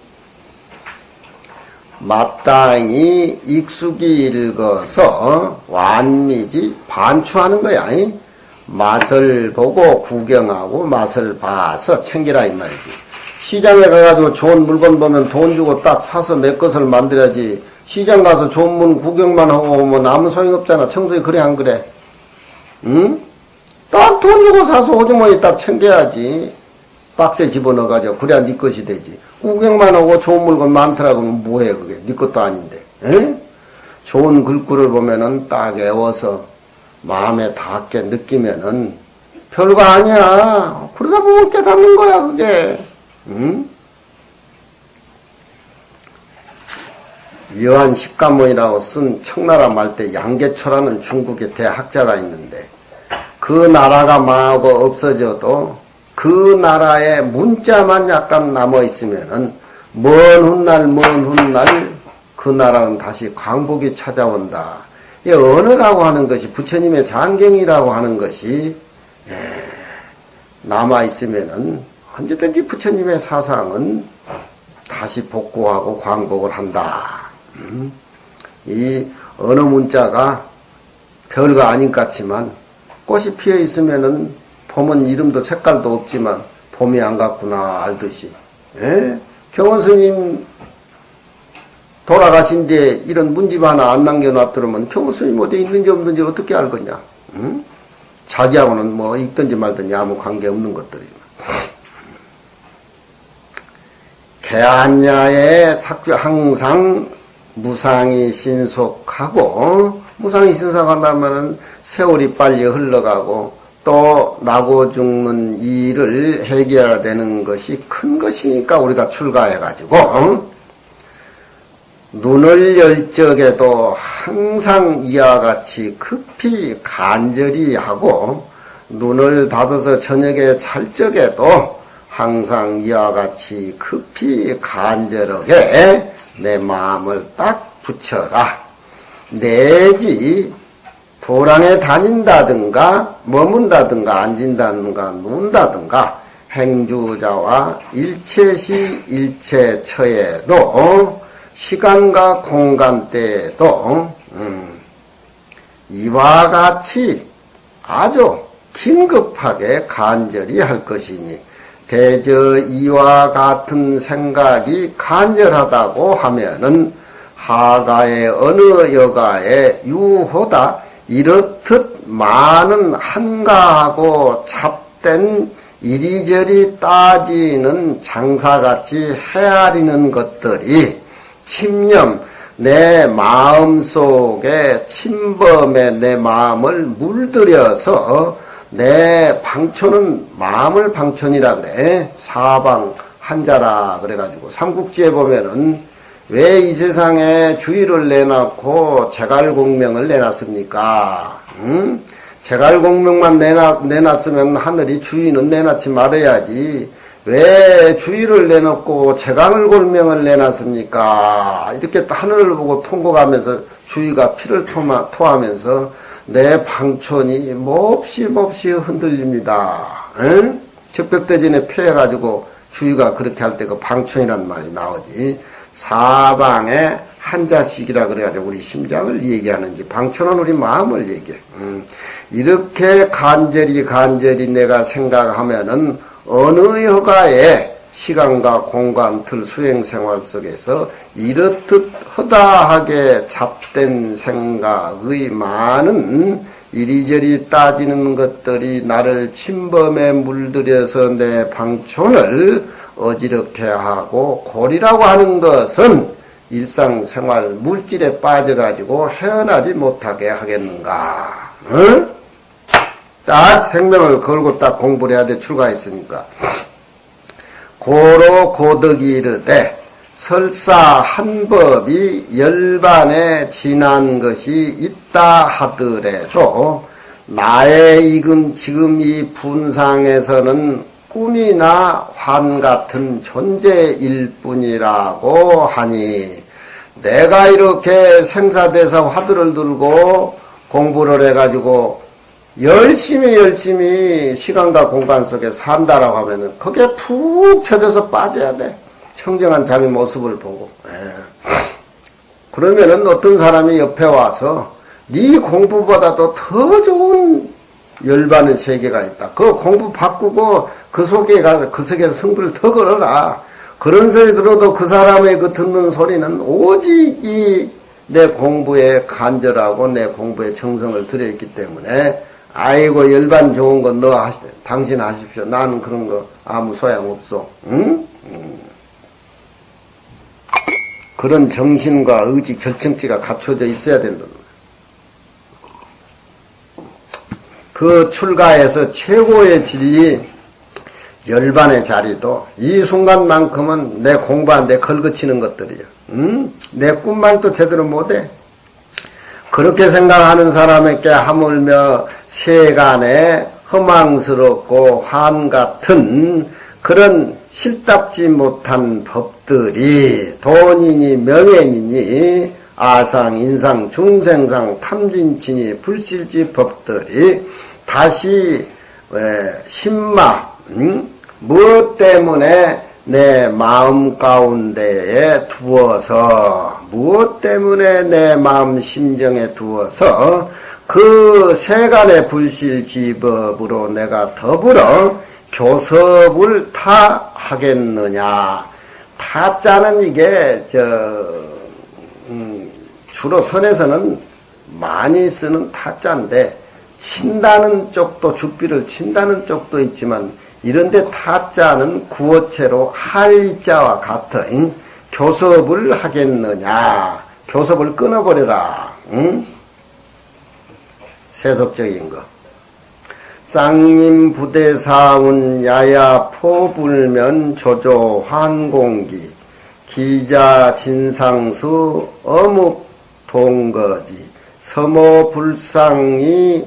마땅히 익숙이 읽어서 완미지 반추하는 거야. 맛을 보고 구경하고 맛을 봐서 챙기라 이 말이지. 시장에 가가지고 좋은 물건 보면 돈 주고 딱 사서 내 것을 만들어야지. 시장 가서 좋은 문 구경만 하고 오면 아무 소용없잖아. 청소에 그래 안 그래? 응? 딱 돈 주고 사서 호주머니 딱 챙겨야지. 박스에 집어넣어가지고 그래야 네 것이 되지. 구경만 하고 좋은 물건 많더라 그러면 뭐해 그게. 네 것도 아닌데. 에? 좋은 글귀를 보면은 딱 애워서 마음에 닿게 느끼면은 별거 아니야. 그러다 보면 깨닫는 거야 그게. 응? 여한 십가문이라고 쓴 청나라 말 때 양계초라는 중국의 대학자가 있는데 그 나라가 망하고 없어져도 그 나라에 문자만 약간 남아있으면은 먼 훗날 그 나라는 다시 광복이 찾아온다. 이 언어라고 하는 것이 부처님의 장경이라고 하는 것이 남아있으면은 언제든지 부처님의 사상은 다시 복구하고 광복을 한다. 이 언어 문자가 별거 아닌 것 같지만 꽃이 피어 있으면은 봄은 이름도 색깔도 없지만 봄이 안 갔구나 알듯이. 경호스님 돌아가신 뒤에 이런 문집 하나 안 남겨놨더라면 경호스님 어디 있는지 없는지 어떻게 알겠냐. 응? 자기하고는 뭐 있든지 말든지 아무 관계없는 것들이. 개안야의 삭주 항상 무상이 신속하고 무상이 신속한다면은 세월이 빨리 흘러가고 또 나고 죽는 일을 해결해야 되는 것이 큰 것이니까 우리가 출가해가지고 눈을 열 적에도 항상 이와 같이 급히 간절히 하고 눈을 닫아서 저녁에 잘 적에도 항상 이와 같이 급히 간절하게 내 마음을 딱 붙여라. 내지 도랑에 다닌다든가 머문다든가 앉은다든가 누운다든가 행주자와 일체시 일체처에도 시간과 공간대에도 이와 같이 아주 긴급하게 간절히 할 것이니 대저 이와 같은 생각이 간절하다고 하면은 하가의 어느 여가에 유호다 이렇듯 많은 한가하고 잡된 이리저리 따지는 장사같이 헤아리는 것들이 침념 내 마음속에 침범해 내 마음을 물들여서 내 방촌은 마음을 방촌이라 그래. 사방 한자라 그래가지고 삼국지에 보면은 왜 이 세상에 주의를 내놨고 제갈공명을 내놨습니까? 응? 제갈공명만 내놨으면 하늘이 주의는 내놨지 말아야지. 왜 주의를 내놓고 제갈공명을 내놨습니까? 이렇게 하늘을 보고 통곡하면서 주의가 피를 토하면서 내 방촌이 몹시 흔들립니다. 응? 적벽대전에 패해가지고 주의가 그렇게 할 때 그 방촌이란 말이 나오지. 사방에 한자씩이라 그래가지고 우리 심장을 얘기하는지 방촌은 우리 마음을 얘기해. 이렇게 간절히 내가 생각하면은 어느 여가에 시간과 공간 틀 수행생활 속에서 이렇듯 허다하게 잡된 생각의 많은 이리저리 따지는 것들이 나를 침범에 물들여서 내 방촌을 어지럽게 하고 골이라고 하는 것은 일상생활 물질에 빠져가지고 헤어나지 못하게 하겠는가? 응? 딱 생명을 걸고 딱 공부를 해야 돼. 출가했으니까. 고로 고덕이 이르되 설사 한 법이 열반에 지난 것이 있다 하더라도 나의 지금 이 분상에서는 꿈이나 환 같은 존재일 뿐이라고 하니 내가 이렇게 생사대사 화두를 들고 공부를 해가지고 열심히 시간과 공간 속에 산다라고 하면은 거기에 푹 쳐져서 빠져야 돼. 청정한 자기 모습을 보고. 그러면은 어떤 사람이 옆에 와서 네 공부보다도 더 좋은 열반의 세계가 있다. 그 공부 바꾸고 그 속에 가서 그 세계에서 승부를 더 걸어라. 그런 소리 들어도 그 사람의 그 듣는 소리는 오직 이 내 공부에 간절하고 내 공부에 정성을 들여있기 때문에 아이고 열반 좋은 건 당신 하십시오. 나는 그런 거 아무 소용없어. 응? 그런 정신과 의지 결정지가 갖춰져 있어야 된다. 그 출가에서 최고의 진리 열반의 자리도 이 순간만큼은 내 공부하는데 걸거치는 것들이야. 내 꿈만 또 제대로 못해. 그렇게 생각하는 사람에게 하물며 세간에 허망스럽고 환 같은 그런 실답지 못한 법들이 돈이니 명예니니 아상, 인상, 중생상, 탐진치니 불실지 법들이 다시 신마 무엇 때문에 내 마음 가운데에 두어서 무엇 때문에 내 마음 심정에 두어서 그 세간의 불실지법으로 내가 더불어 교섭을 하겠느냐. 타자는 이게 주로 선에서는 많이 쓰는 타자인데 친다는 쪽도 죽비를 친다는 쪽도 있지만 이런데 타자는 구어체로 할자와 같아. 교섭을 하겠느냐. 교섭을 끊어버려라. 세속적인 거. 쌍님 부대사운 야야 포불면 조조 환공기 기자 진상수 어묵 동거지 서모 불상이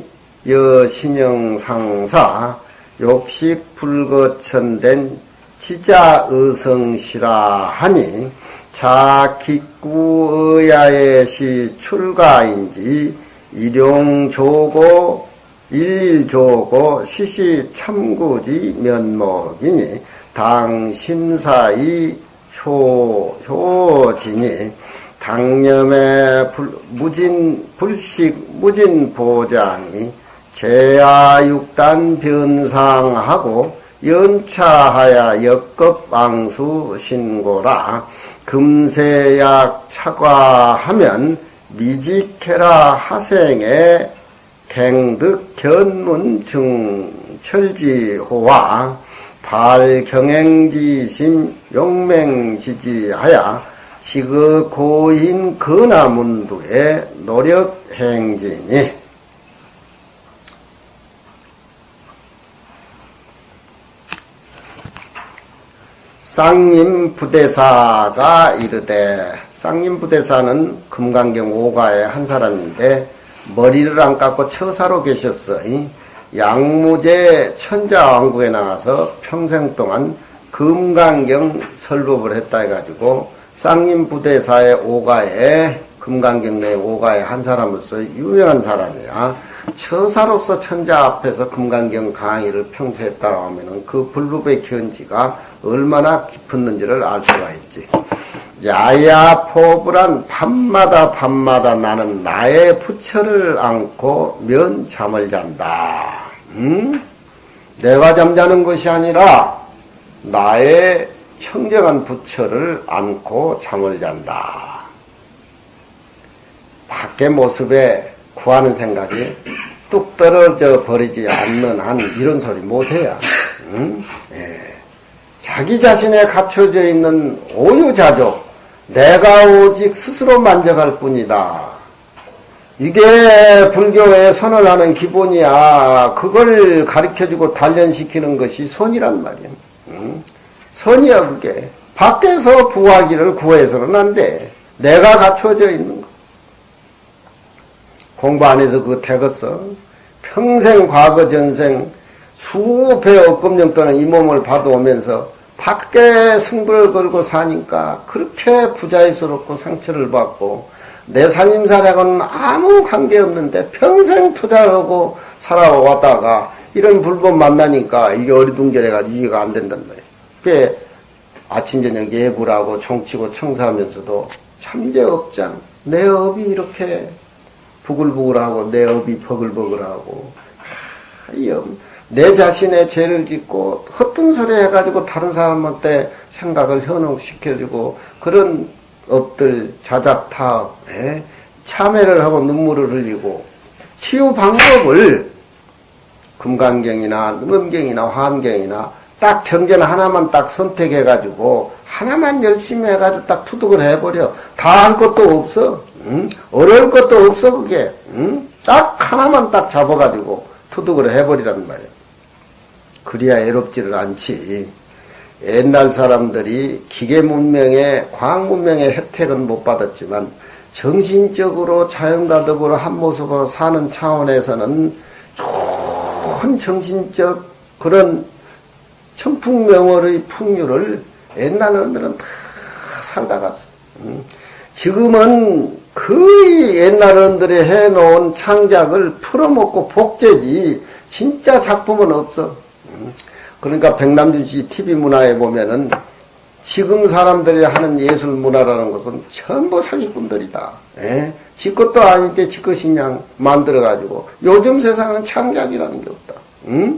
여신영상사 욕식 불거천된 지자의성시라 하니 자기구의야의 시 출가인지 일용조고 일일조고 시시참구지 면목이니 당심사이 효지니 당념의 불식 무진보장이 제아육단 변상하고 연차하야 역급왕수 신고라 금세약 차과하면 미직해라 하생의 갱득 견문증 철지호와 발경행지심 용맹지지하야 지그고인 근하문두의 노력행진이 쌍님 부대사가 이르되 쌍님 부대사는 금강경 5가의 한 사람인데 머리를 안 깎고 처사로 계셨어. 양무제 천자왕국에 나가서 평생 동안 금강경 설법을 했다 해가지고 쌍님 부대사의 5가에 금강경 내 5가의 한 사람으로서 유명한 사람이야. 처사로서 천자 앞에서 금강경 강의를 평소 했다고 하면은 그 불법의 견지가 얼마나 깊었는지를 알 수가 있지. 야야포불한 밤마다 나는 나의 부처를 안고 면잠을 잔다. 내가 잠자는 것이 아니라 나의 청정한 부처를 안고 잠을 잔다. 밖의 모습에 구하는 생각이 뚝 떨어져 버리지 않는 한 이런 소리 못해야. 응? 예. 자기 자신에 갖춰져 있는 오유자족, 내가 오직 스스로 만족할 뿐이다. 이게 불교의 선을 하는 기본이야. 그걸 가르쳐주고 단련시키는 것이 선이란 말이야. 응? 선이야 그게. 밖에서 부하기를 구해서는 안 돼. 내가 갖춰져 있는 거. 공부 안 해서 그거 되겠어? 평생 과거 전생 수배 억금령 또는 이 몸을 받아오면서 밖에 승부를 걸고 사니까 그렇게 부자유스럽고 상처를 받고 내 살림살이하고는 아무 관계없는데 평생 투자하고 살아왔다가 이런 불법 만나니까 이게 어리둥절해가지고 이해가 안 된단 말이야. 그게 아침 저녁 예불하고 종치고 청소하면서도 참재업장 내 업이 이렇게 부글부글하고 내 업이 버글버글하고 내 자신의 죄를 짓고 헛된 소리 해가지고 다른 사람한테 생각을 현혹시켜주고 그런 업들 자작타업 참회를 하고 눈물을 흘리고 치유 방법을 금강경이나 능엄경이나 화엄경이나 딱 경전 하나만 딱 선택해가지고 하나만 열심히 해가지고 딱 투득을 해버려. 다 할 것도 없어. 응? 어려울 것도 없어 그게. 응? 딱 하나만 딱 잡아가지고 투득을 해버리란 말이야. 그래야 애롭지를 않지. 옛날 사람들이 기계 문명의 과학 문명의 혜택은 못 받았지만 정신적으로 자연과 더불어 한 모습으로 사는 차원에서는 좋은 정신적 그런 천풍명월의 풍류를 옛날 어른들은 다 살다 갔어. 지금은 거의 옛날 어른들이 해놓은 창작을 풀어먹고 복제지 진짜 작품은 없어. 그러니까 백남준 씨 TV 문화에 보면은 지금 사람들이 하는 예술 문화라는 것은 전부 사기꾼들이다. 지 것도 아닌데 지 것이 그냥 만들어가지고 요즘 세상은 창작이라는 게 없다. 응?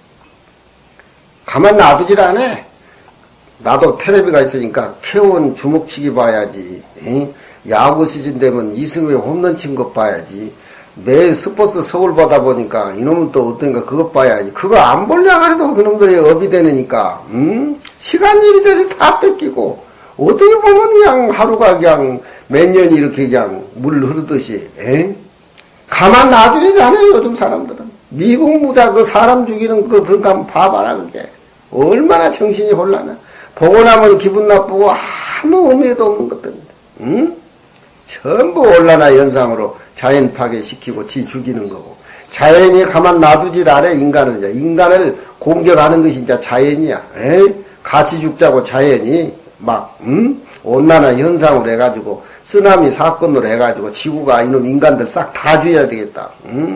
가만 놔두질 않아. 나도 텔레비가 있으니까 캐온 주먹치기 봐야지. 야구 시즌 되면 이승우의 홈런 친 것 봐야지. 매일 스포츠 서울 보다 보니까 이놈은 또 어떤가 그것 봐야지. 그거 안 보려고 해도 그놈들이 업이 되니까 시간 이리저리 다 뺏기고 어떻게 보면 그냥 하루가 그냥 몇 년이 이렇게 그냥 물 흐르듯이 가만 놔두지 않아요 요즘 사람들은. 미국 무다 그 사람 죽이는 그 그런 거 한번 봐봐라 그게. 얼마나 정신이 혼란해. 보고 나면 기분 나쁘고 아무 의미도 없는 것들인데 전부 온난화 현상으로 자연 파괴시키고 지 죽이는 거고 자연이 가만 놔두질 않아 인간을. 이제 인간을 공격하는 것이 이제 자연이야. 같이 죽자고 자연이 막 온난화 현상으로 해가지고 쓰나미 사건으로 해가지고 지구가 이놈 인간들 싹 다 죽여야 되겠다.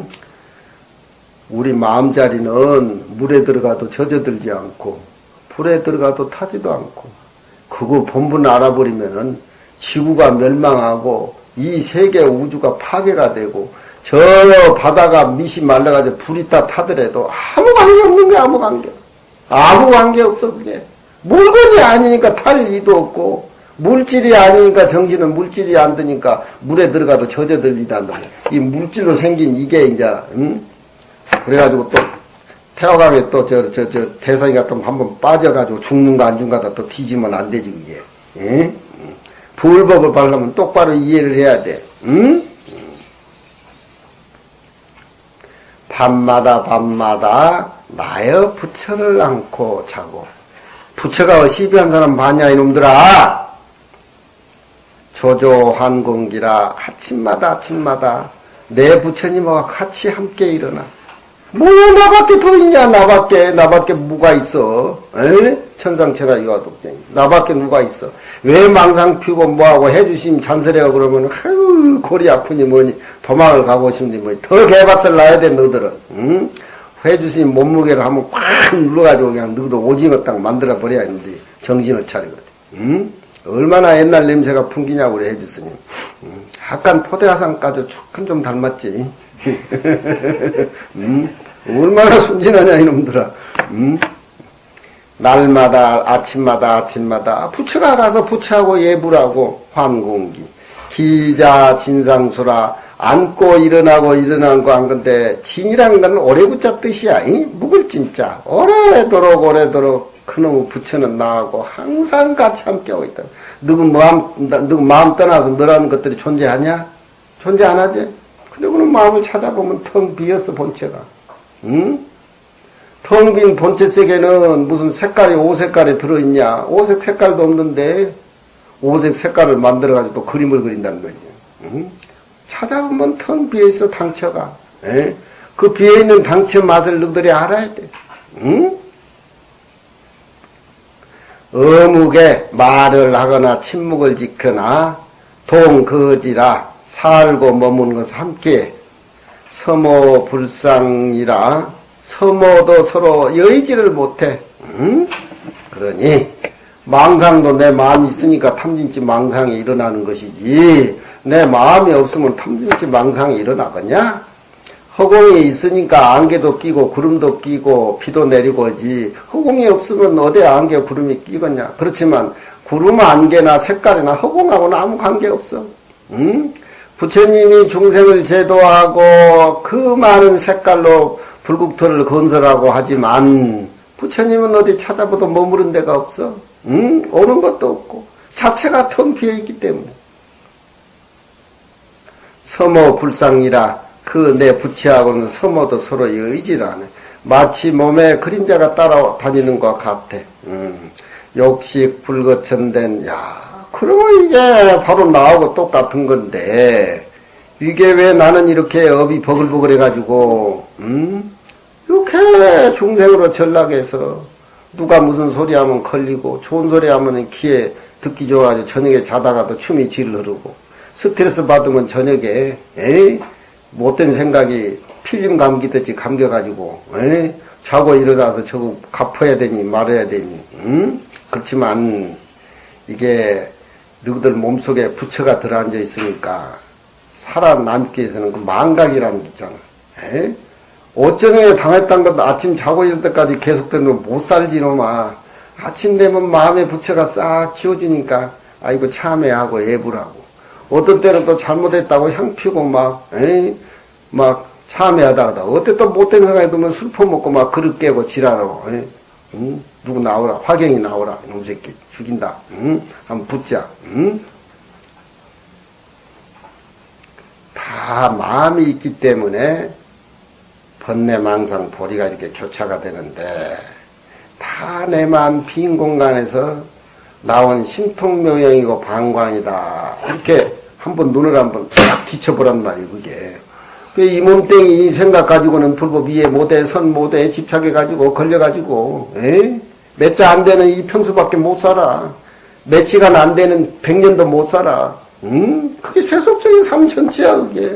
우리 마음자리는 물에 들어가도 젖어들지 않고 불에 들어가도 타지도 않고 그거 본분 알아버리면은 지구가 멸망하고 이 세계 우주가 파괴가 되고 저 바다가 밑이 말라가지고 불이 다 타더라도 아무 관계 없는 거야. 아무 관계 없어 그게. 물건이 아니니까 탈 리도 없고 물질이 아니니까 정신은 물질이 안 드니까 물에 들어가도 젖어들리단다. 이 물질로 생긴 이게 이제 그래가지고 또 태워가면 또 저 대상이 같으면 한번 빠져가지고 죽는가 안 죽는가 또 뒤지면 안 되지 그게. 불법을 바르려면 똑바로 이해를 해야 돼. 밤마다 나의 부처를 안고 자고. 부처가 시비한 사람 봤냐 이놈들아. 조조한 공기라 아침마다 내 부처님과 같이 함께 일어나. 뭐야 나밖에 더 있냐. 나밖에 뭐가 있어. 천상천하 유아독쟁이 나밖에 누가 있어. 왜 망상 피고 뭐하고 해주심 잔소리하고 그러면 아유 골이 아프니 뭐니 도망을 가고 싶니 뭐니 더 개박살 나야 돼 너들은. 해주심 몸무게를 한번 꽉 눌러가지고 그냥 너도 오징어 딱 만들어 버려야 하는데 정신을 차리거든. 얼마나 옛날 냄새가 풍기냐고 그래 해주스님. 약간 포대화상까지 조금 좀 닮았지. 얼마나 순진하냐 이놈들아. 날마다 아침마다 부처가 가서 부처하고 예불하고 환공기 기자 진상수라 앉고 일어나고 일어난 거 한 건데 진이란 건 오래 붙자 뜻이야. 묵을 진짜 오래도록 그놈의 부처는 나하고 항상 같이 함께하고 있다. 누구 마음 떠나서 너라는 것들이 존재하냐? 존재 안 하지? 근데 그런 마음을 찾아보면 텅 비었어 본체가. 응? 텅 빈 본체 속에는 무슨 색깔이 오색깔이 들어있냐? 오색 색깔도 없는데 오색 색깔을 만들어가지고 또 그림을 그린다는 거지. 응? 찾아보면 텅 비어있어 당처가. 에? 그 비어있는 당처 맛을 너희들이 알아야 돼. 응? 어묵에 말을 하거나 침묵을 지거나 동거지라 살고 머무는 것을 함께 서모불상이라 서모도 서로 여의지를 못해. 응? 그러니 망상도 내 마음이 있으니까 탐진치 망상이 일어나는 것이지 내 마음이 없으면 탐진치 망상이 일어나겠냐? 허공이 있으니까 안개도 끼고 구름도 끼고 비도 내리고 하지 허공이 없으면 어디 안개 구름이 끼겠냐? 그렇지만 구름 안개나 색깔이나 허공하고는 아무 관계없어. 응? 부처님이 중생을 제도하고 그 많은 색깔로 불국토를 건설하고 하지만 부처님은 어디 찾아봐도 머무른 데가 없어. 응? 오는 것도 없고 자체가 텅 비어있기 때문에 서모불상이라 그 내 부처하고는 서모도 서로 의지를 안 해. 마치 몸에 그림자가 따라다니는 것 같아. 욕식 불거천된 그러면 이게 바로 나하고 똑같은 건데 이게 왜 나는 이렇게 업이 버글버글해가지고 이렇게 중생으로 전락해서 누가 무슨 소리 하면 걸리고 좋은 소리 하면 귀에 듣기 좋아가지고 저녁에 자다가도 춤이 질 흐르고 스트레스 받으면 저녁에 못된 생각이 피림 감기듯이 감겨가지고 자고 일어나서 저거 갚아야 되니 말아야 되니 그렇지만 이게 너희들 몸속에 부처가 들어앉아 있으니까 살아남기 위해서는 그 망각이라는 게 있잖아. 어쩌면 당했던 것도 아침 자고 일어날 때까지 계속되면 못 살지 놈아. 아침 되면 마음의 부처가 싹 지워지니까 아이고 참회하고 애부라고. 어떨 때는 또 잘못했다고 향 피우고 막 참회하다가 어때 또 못된 생각이 들면 슬퍼 먹고 막 그릇 깨고 지랄하고. 누구 나오라 화경이 나오라 이놈 새끼 죽인다. 한번 붙자. 다 마음이 있기 때문에 번뇌망상 보리가 이렇게 교차가 되는데 다 내 마음 빈 공간에서 나온 신통묘형이고 방광이다. 이렇게 한번 눈을 한번 딱 뒤쳐보란 말이에요. 그게 이 몸뚱이 이 생각 가지고는 불법 이해 못해 선 못해 집착해가지고 걸려가지고 몇 자 안 되는 이 평수밖에 못 살아. 몇 시간 안 되는 100년도 못 살아. 그게 세속적인 삶 전체야 그게.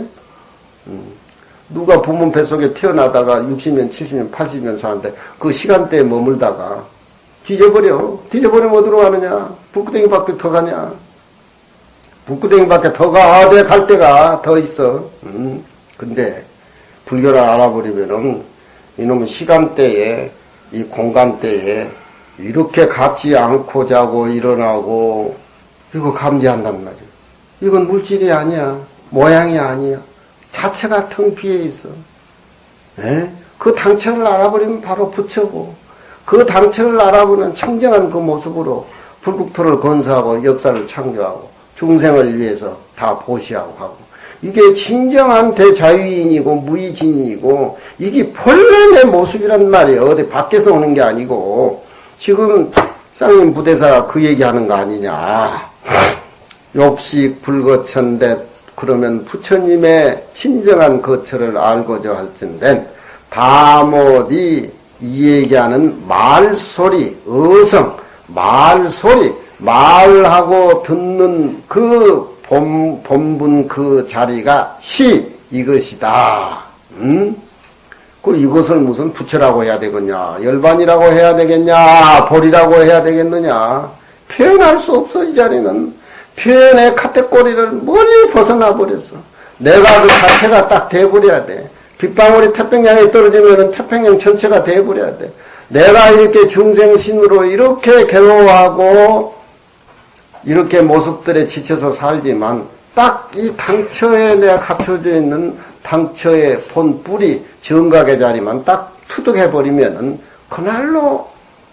누가 부모 뱃속에 태어나다가 60년 70년 80년 사는데 그 시간대에 머물다가 뒤져버리면 어디로 가느냐? 북구덩이 밖에 더 가냐? 북구덩이 밖에 더 가. 내 갈 데가 더 있어. 근데 불교를 알아버리면은 이놈의 시간대에 이 공간대에 이렇게 갖지 않고 자고 일어나고 이거 감지한단 말이야. 이건 물질이 아니야. 모양이 아니야. 자체가 텅 비어 있어. 그 당체를 알아버리면 바로 부처고 그 당체를 알아보는 청정한 그 모습으로 불국토를 건설하고 역사를 창조하고 중생을 위해서 다 보시하고 하고 이게 진정한 대자유인이고 무의진이고 이게 본래 내 모습이란 말이에요. 어디 밖에서 오는 게 아니고 지금 쌍님 부대사가 그 얘기하는 거 아니냐. 욕식 불거천대 그러면 부처님의 친정한 거처를 알고자 할진된 다못이 이 얘기하는 말소리, 어성, 말소리, 말하고 듣는 그 본분 그 자리가 시 이것이다. 그 이것을 무슨 부처라고 해야 되겠냐, 열반이라고 해야 되겠냐, 볼이라고 해야 되겠느냐. 표현할 수 없어. 이 자리는 표현의 카테고리를 멀리 벗어나 버렸어. 내가 그 자체가 딱 돼버려야 돼. 빗방울이 태평양에 떨어지면은 태평양 전체가 돼버려야 돼. 내가 이렇게 중생신으로 이렇게 괴로워하고 이렇게 모습들에 지쳐서 살지만 딱 이 당처에 내가 갖춰져 있는 당처의 본 뿌리 정각의 자리만 딱 투득해버리면은 그날로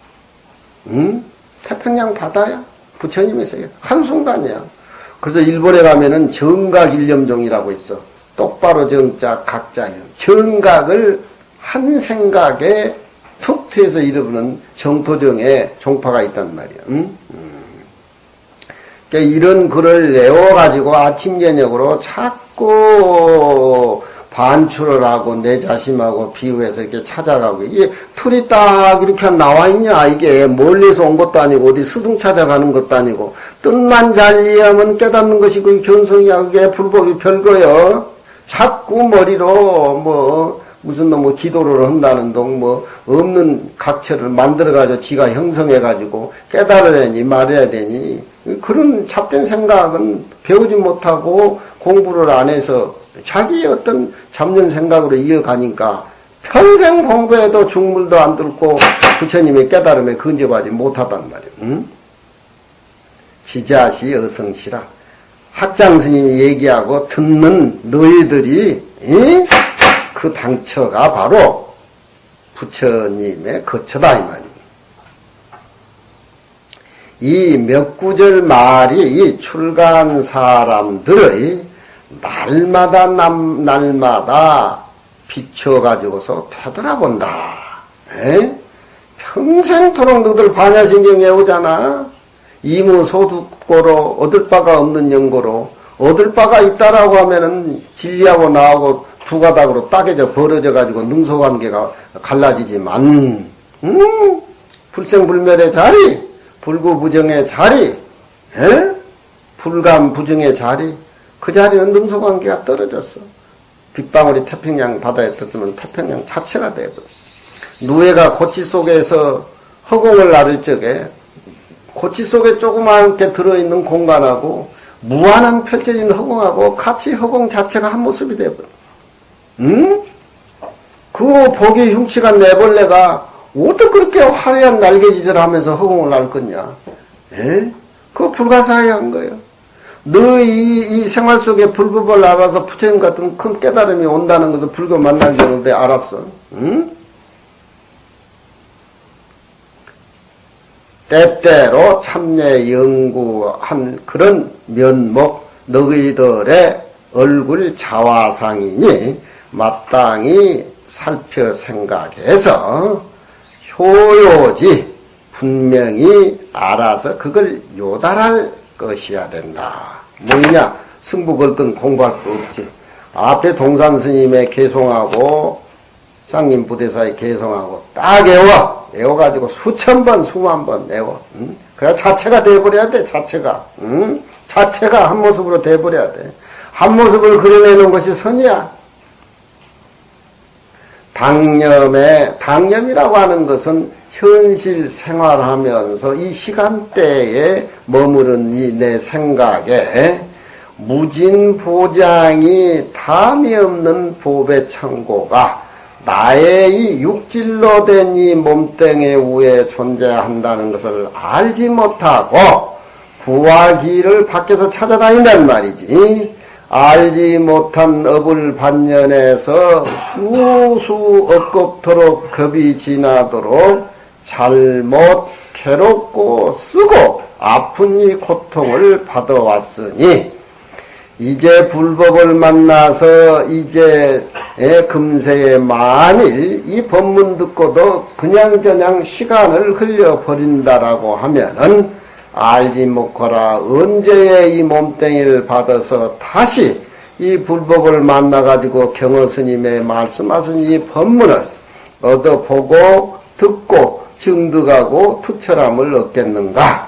태평양 바다야. 부처님이 세계 한순간이야. 그래서 일본에 가면은 정각일념종이라고 있어. 똑바로 정자 각자 정각을 한 생각에 툭 트여서 이루는 정토정의 종파가 있단 말이야. 그러니까 이런 글을 외워가지고 아침 저녁으로 자꾸 반출을 하고 내 자신하고 비유해서 이렇게 찾아가고, 이게 틀이 딱 이렇게 나와 있냐. 이게 멀리서 온 것도 아니고 어디 스승 찾아가는 것도 아니고 뜻만 잘 이해하면 깨닫는 것이고 견성이야. 그게 불법이 별거요. 자꾸 머리로 무슨 뭐 기도를 한다는 동 없는 각처를 만들어가지고 지가 형성해가지고 깨달아야 되니 말해야 되니, 그런 잡된 생각은 배우지 못하고 공부를 안 해서 자기의 어떤 잡는 생각으로 이어가니까 평생 공부해도 중물도 안 들고 부처님의 깨달음에 근접하지 못하단 말이에요. 지자시 어성시라. 학장 스님이 얘기하고 듣는 너희들이 그 당처가 바로 부처님의 거처다 이 말입니다. 이 몇 구절 말이 이 출간 사람들의 날마다 비춰가지고서 되돌아본다. 평생토록 너들 반야신경 외우잖아. 이무소득고로 얻을 바가 없는 연고로, 얻을 바가 있다라고 하면은 진리하고 나하고 두 가닥으로 따개져 벌어져가지고 능소관계가 갈라지지만, 불생불멸의 자리, 불구부정의 자리, 불감부정의 자리, 그 자리는 능소관계가 떨어졌어. 빗방울이 태평양 바다에 떠들면 태평양 자체가 되어버려. 누에가 고치 속에서 허공을 나를 적에 고치 속에 조그맣게 들어있는 공간하고 무한한 펼쳐진 허공하고 같이 허공 자체가 한 모습이 되어버려. 그 보기 흉측한 내벌레가 어떻게 그렇게 화려한 날개짓을 하면서 허공을 날 거냐? 그거 불가사의한 거예요. 너 이 생활 속에 불법을 알아서 부처님 같은 큰 깨달음이 온다는 것을 불교 만나기 전에 알았어. 때때로 참여 연구한 그런 면목 너희들의 얼굴 자화상이니 마땅히 살펴 생각해서 효요지 분명히 알아서 그걸 요달할 것이야 된다. 뭐냐? 승부 걸든 공부할 거 없지. 앞에 동산 스님의 개송하고 쌍님 부대사의 개송하고 딱 외워가지고 수천 번 수만 번 외워. 그래 자체가 돼버려야 돼. 자체가 한 모습으로 돼버려야 돼. 한 모습을 그려내는 것이 선이야. 당념이라고 하는 것은 현실 생활하면서 이 시간대에 머무른 이 내 생각에 무진보장이 담이 없는 법의 창고가 나의 이 육질로 된 이 몸뚱이 위에 존재한다는 것을 알지 못하고 부화기를 밖에서 찾아다닌단 말이지. 알지 못한 업을 반연해서 수수 업겁토록 겁이 지나도록 잘못 괴롭고 쓰고 아픈 이 고통을 받아왔으니 이제 불법을 만나서 이제 금세에 만일 이 법문 듣고도 그냥 시간을 흘려버린다라고 하면은 알지 못하라 언제에 이 몸뚱이를 받아서 다시 이 불법을 만나가지고 경허스님의 말씀하신 이 법문을 얻어보고 듣고 증득하고 투철함을 얻겠는가.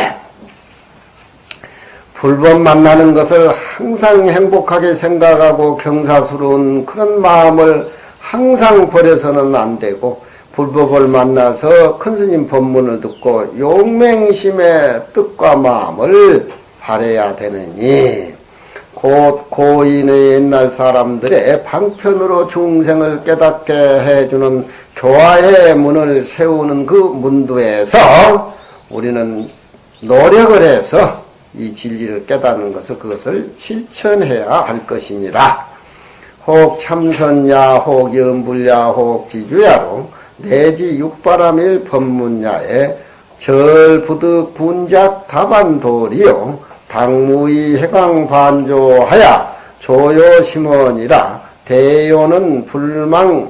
불법 만나는 것을 항상 행복하게 생각하고 경사스러운 그런 마음을 항상 버려서는 안 되고 불법을 만나서 큰 스님 법문을 듣고 용맹심의 뜻과 마음을 바라야 되느니 곧 고인의 옛날 사람들의 방편으로 중생을 깨닫게 해주는 교화의 문을 세우는 그 문두에서 우리는 노력을 해서 이 진리를 깨닫는 것을 그것을 실천해야 할 것이니라. 혹 참선야 혹 염불야 혹 지주야로 내지 육바람일 법문야에 절부득 분작 다반도리요 당무이 해강반조하야 조요심원이라 대요는 불망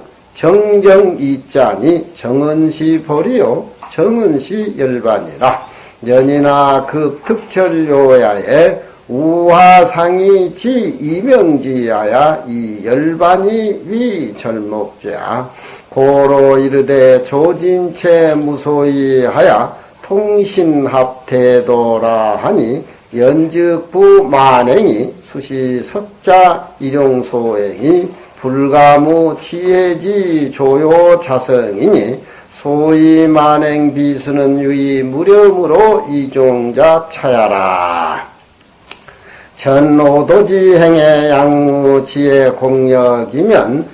정정이자니 정은시 벌이요 정은시 열반이라. 연이나 급특철요야에 우화상이 지 이명지야야 이 열반이 위 절목제야. 고로 이르되 조진체 무소이 하야 통신합태도라 하니 연즉부 만행이 수시 석자 일용소행이 불가무 지혜지 조요 자성이니 소위 만행 비수는 유의 무렴으로 이종자 차야라. 전오도지 행의 양무 지혜 공력이면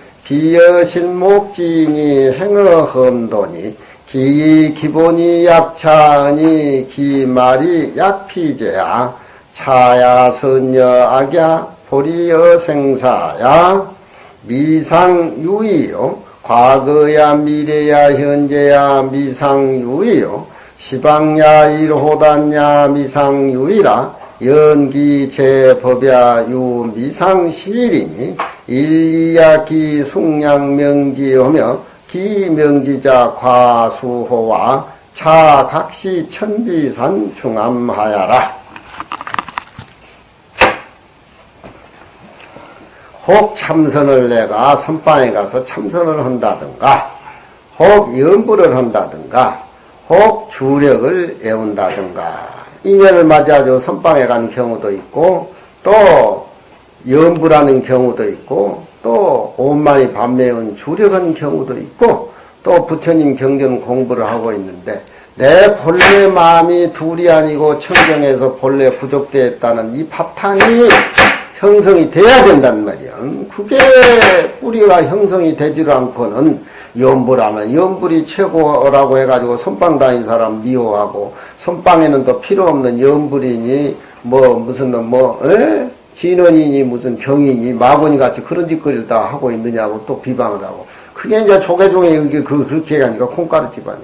비여실목지니 행어 험도니 기 기본이 약차니 기말이 약피제야 차야 선여 악야 보리여 생사야 미상유이요 과거야 미래야 현재야 미상유이요 시방야 일호단야 미상유이라 연기 제법야 유 미상시일이니 일이야 기 숭양명지하며 기명지자 과수호와 차각시 천비산 중암하야라. 혹 참선을 내가 선방에 가서 참선을 한다든가 혹 염불을 한다든가 혹 주력을 애운다든가 인연을 맞아줘 선방에 가는 경우도 있고 또 염불하는 경우도 있고 또 온만이 밤매운 주력하는 경우도 있고 또 부처님 경전 공부를 하고 있는데 내 본래 마음이 둘이 아니고 청정해서 본래 부족되었다는 이 바탕이 형성이 돼야 된단 말이야. 그게 뿌리가 형성이 되지를 않고는 염불하면 염불이 최고라고 해가지고 선방 다닌 사람 미워하고 선방에는 또 필요 없는 염불이니 진원이니 무슨 경이니 마구니 같이 그런 짓거리를 다 하고 있느냐고 또 비방을 하고 그게 이제 조계종의 그렇게 하니까 콩가루 집안이라.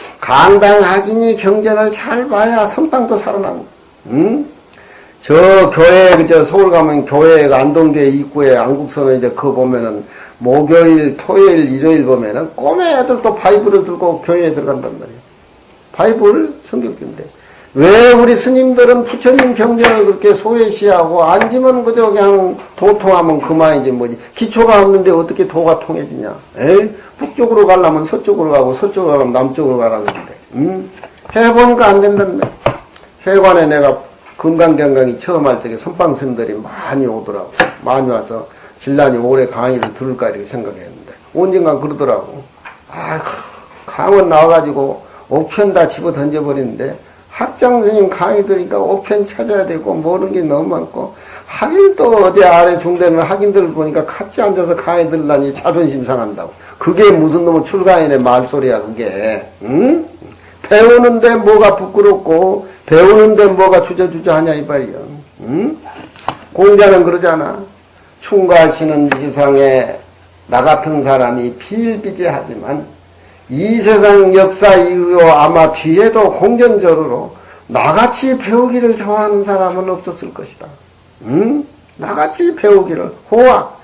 강당학인이 경전을 잘 봐야 선방도 살아납니다. 응? 저 교회 서울 가면 교회 안동교회 입구에 안국선에 이제 그거 보면은 목요일, 토요일, 일요일 보면은 꼬매 애들도 바이블을 들고 교회에 들어간단 말이에요. 바이블 성경인데 왜 우리 스님들은 부처님 경전을 그렇게 소외시하고 앉으면 그저 그냥 도통하면 그만이지 뭐지. 기초가 없는데 어떻게 도가 통해지냐. 에이? 북쪽으로 가려면 서쪽으로 가고 서쪽으로 가려면 남쪽으로 가라는데. 해보니까 안 된단다. 해관에 내가 금강경강이 처음 할 적에 선방 스님들이 많이 오더라고. 많이 와서 진란이 올해 강의를 들을까 이렇게 생각했는데 언젠간 그러더라고. 아이고 강원 나와가지고 5편 다 집어 던져버리는데 학장 스님 강의 들으니까 5편 찾아야 되고 모르는 게 너무 많고 하긴 또 어제 아래 중대는 학인들 보니까 같이 앉아서 강의 들으려니 자존심 상한다고. 그게 무슨 놈의 출가인의 말소리야 그게. 응? 배우는데 뭐가 부끄럽고 배우는데 뭐가 주저주저하냐 이 말이야. 응? 공자는 그러잖아. 충가하시는 이 세상에 나 같은 사람이 비일비재하지만 이 세상 역사 이후 아마 뒤에도 공전저루로 나같이 배우기를 좋아하는 사람은 없었을 것이다. 응? 나같이 배우기를 호학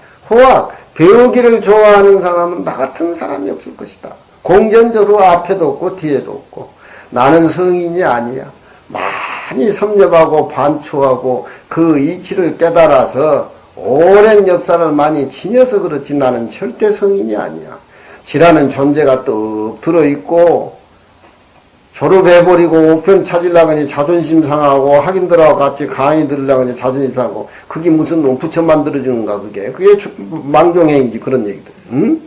배우기를 좋아하는 사람은 나 같은 사람이 없을 것이다. 공전저루 앞에도 없고 뒤에도 없고 나는 성인이 아니야. 많이 섭렵하고 반추하고 그 이치를 깨달아서 오랜 역사를 많이 지녀서 그렇지 나는 절대 성인이 아니야. 지라는 존재가 뚝 들어있고 졸업해버리고 5편 찾으려고 하니 자존심 상하고 학인들하고 같이 강의 들으려고 하니 자존심 상하고 그게 무슨 부처 만들어주는가 그게 망종행이지 그런 얘기들. 응?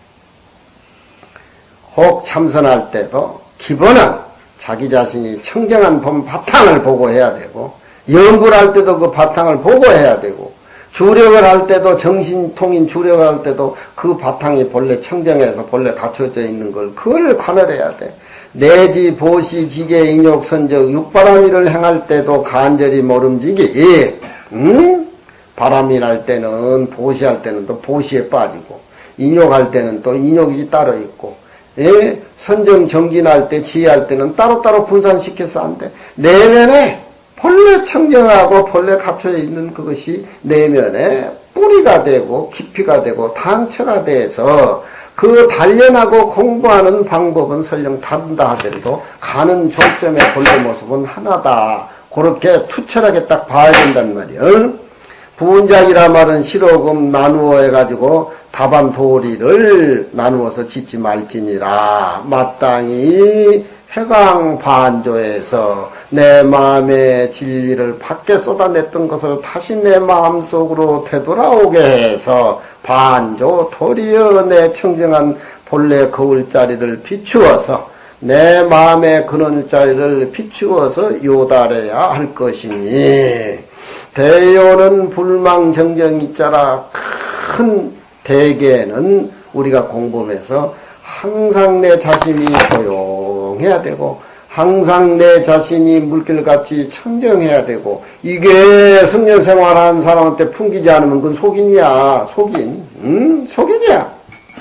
혹 참선할 때도 기본은 자기 자신이 청정한 본 바탕을 보고 해야 되고 염불할 때도 그 바탕을 보고 해야 되고 주력을 할 때도 정신통인 주력을 할 때도 그 바탕이 본래 청정해서 본래 갖춰져 있는 걸 그걸 관할해야 돼. 내지 보시 지계 인욕 선적 육바람일을 행할 때도 간절히 모름지기 바람이 날 때는 보시할 때는 또 보시에 빠지고 인욕할 때는 또 인욕이 따로 있고 예? 선정 정진할 때 지혜할 때는 따로따로 분산시켜서 안 돼. 내면에 본래 청정하고 본래 갖춰져 있는 그것이 내면에 뿌리가 되고 깊이가 되고 당처가 돼서 그 단련하고 공부하는 방법은 설령 다른다 하더라도 가는 종점의 본래 모습은 하나다. 그렇게 투철하게 딱 봐야 된단 말이야. 부운장이라 말은 실오금 나누어 해가지고 다반 도리를 나누어서 짓지 말지니라. 마땅히 해강 반조에서 내 마음의 진리를 밖에 쏟아냈던 것을 다시 내 마음속으로 되돌아오게 해서 반조 도리어 내 청정한 본래 거울자리를 비추어서 내 마음의 근원자리를 비추어서 요달해야 할 것이니 대요는 불망정정이자라. 큰 대계는 우리가 공부하면서 항상 내 자신이 조용해야 되고 항상 내 자신이 물길같이 청정해야 되고 이게 성년생활하는 사람한테 풍기지 않으면 그건 속인이야. 속인. 속인이야.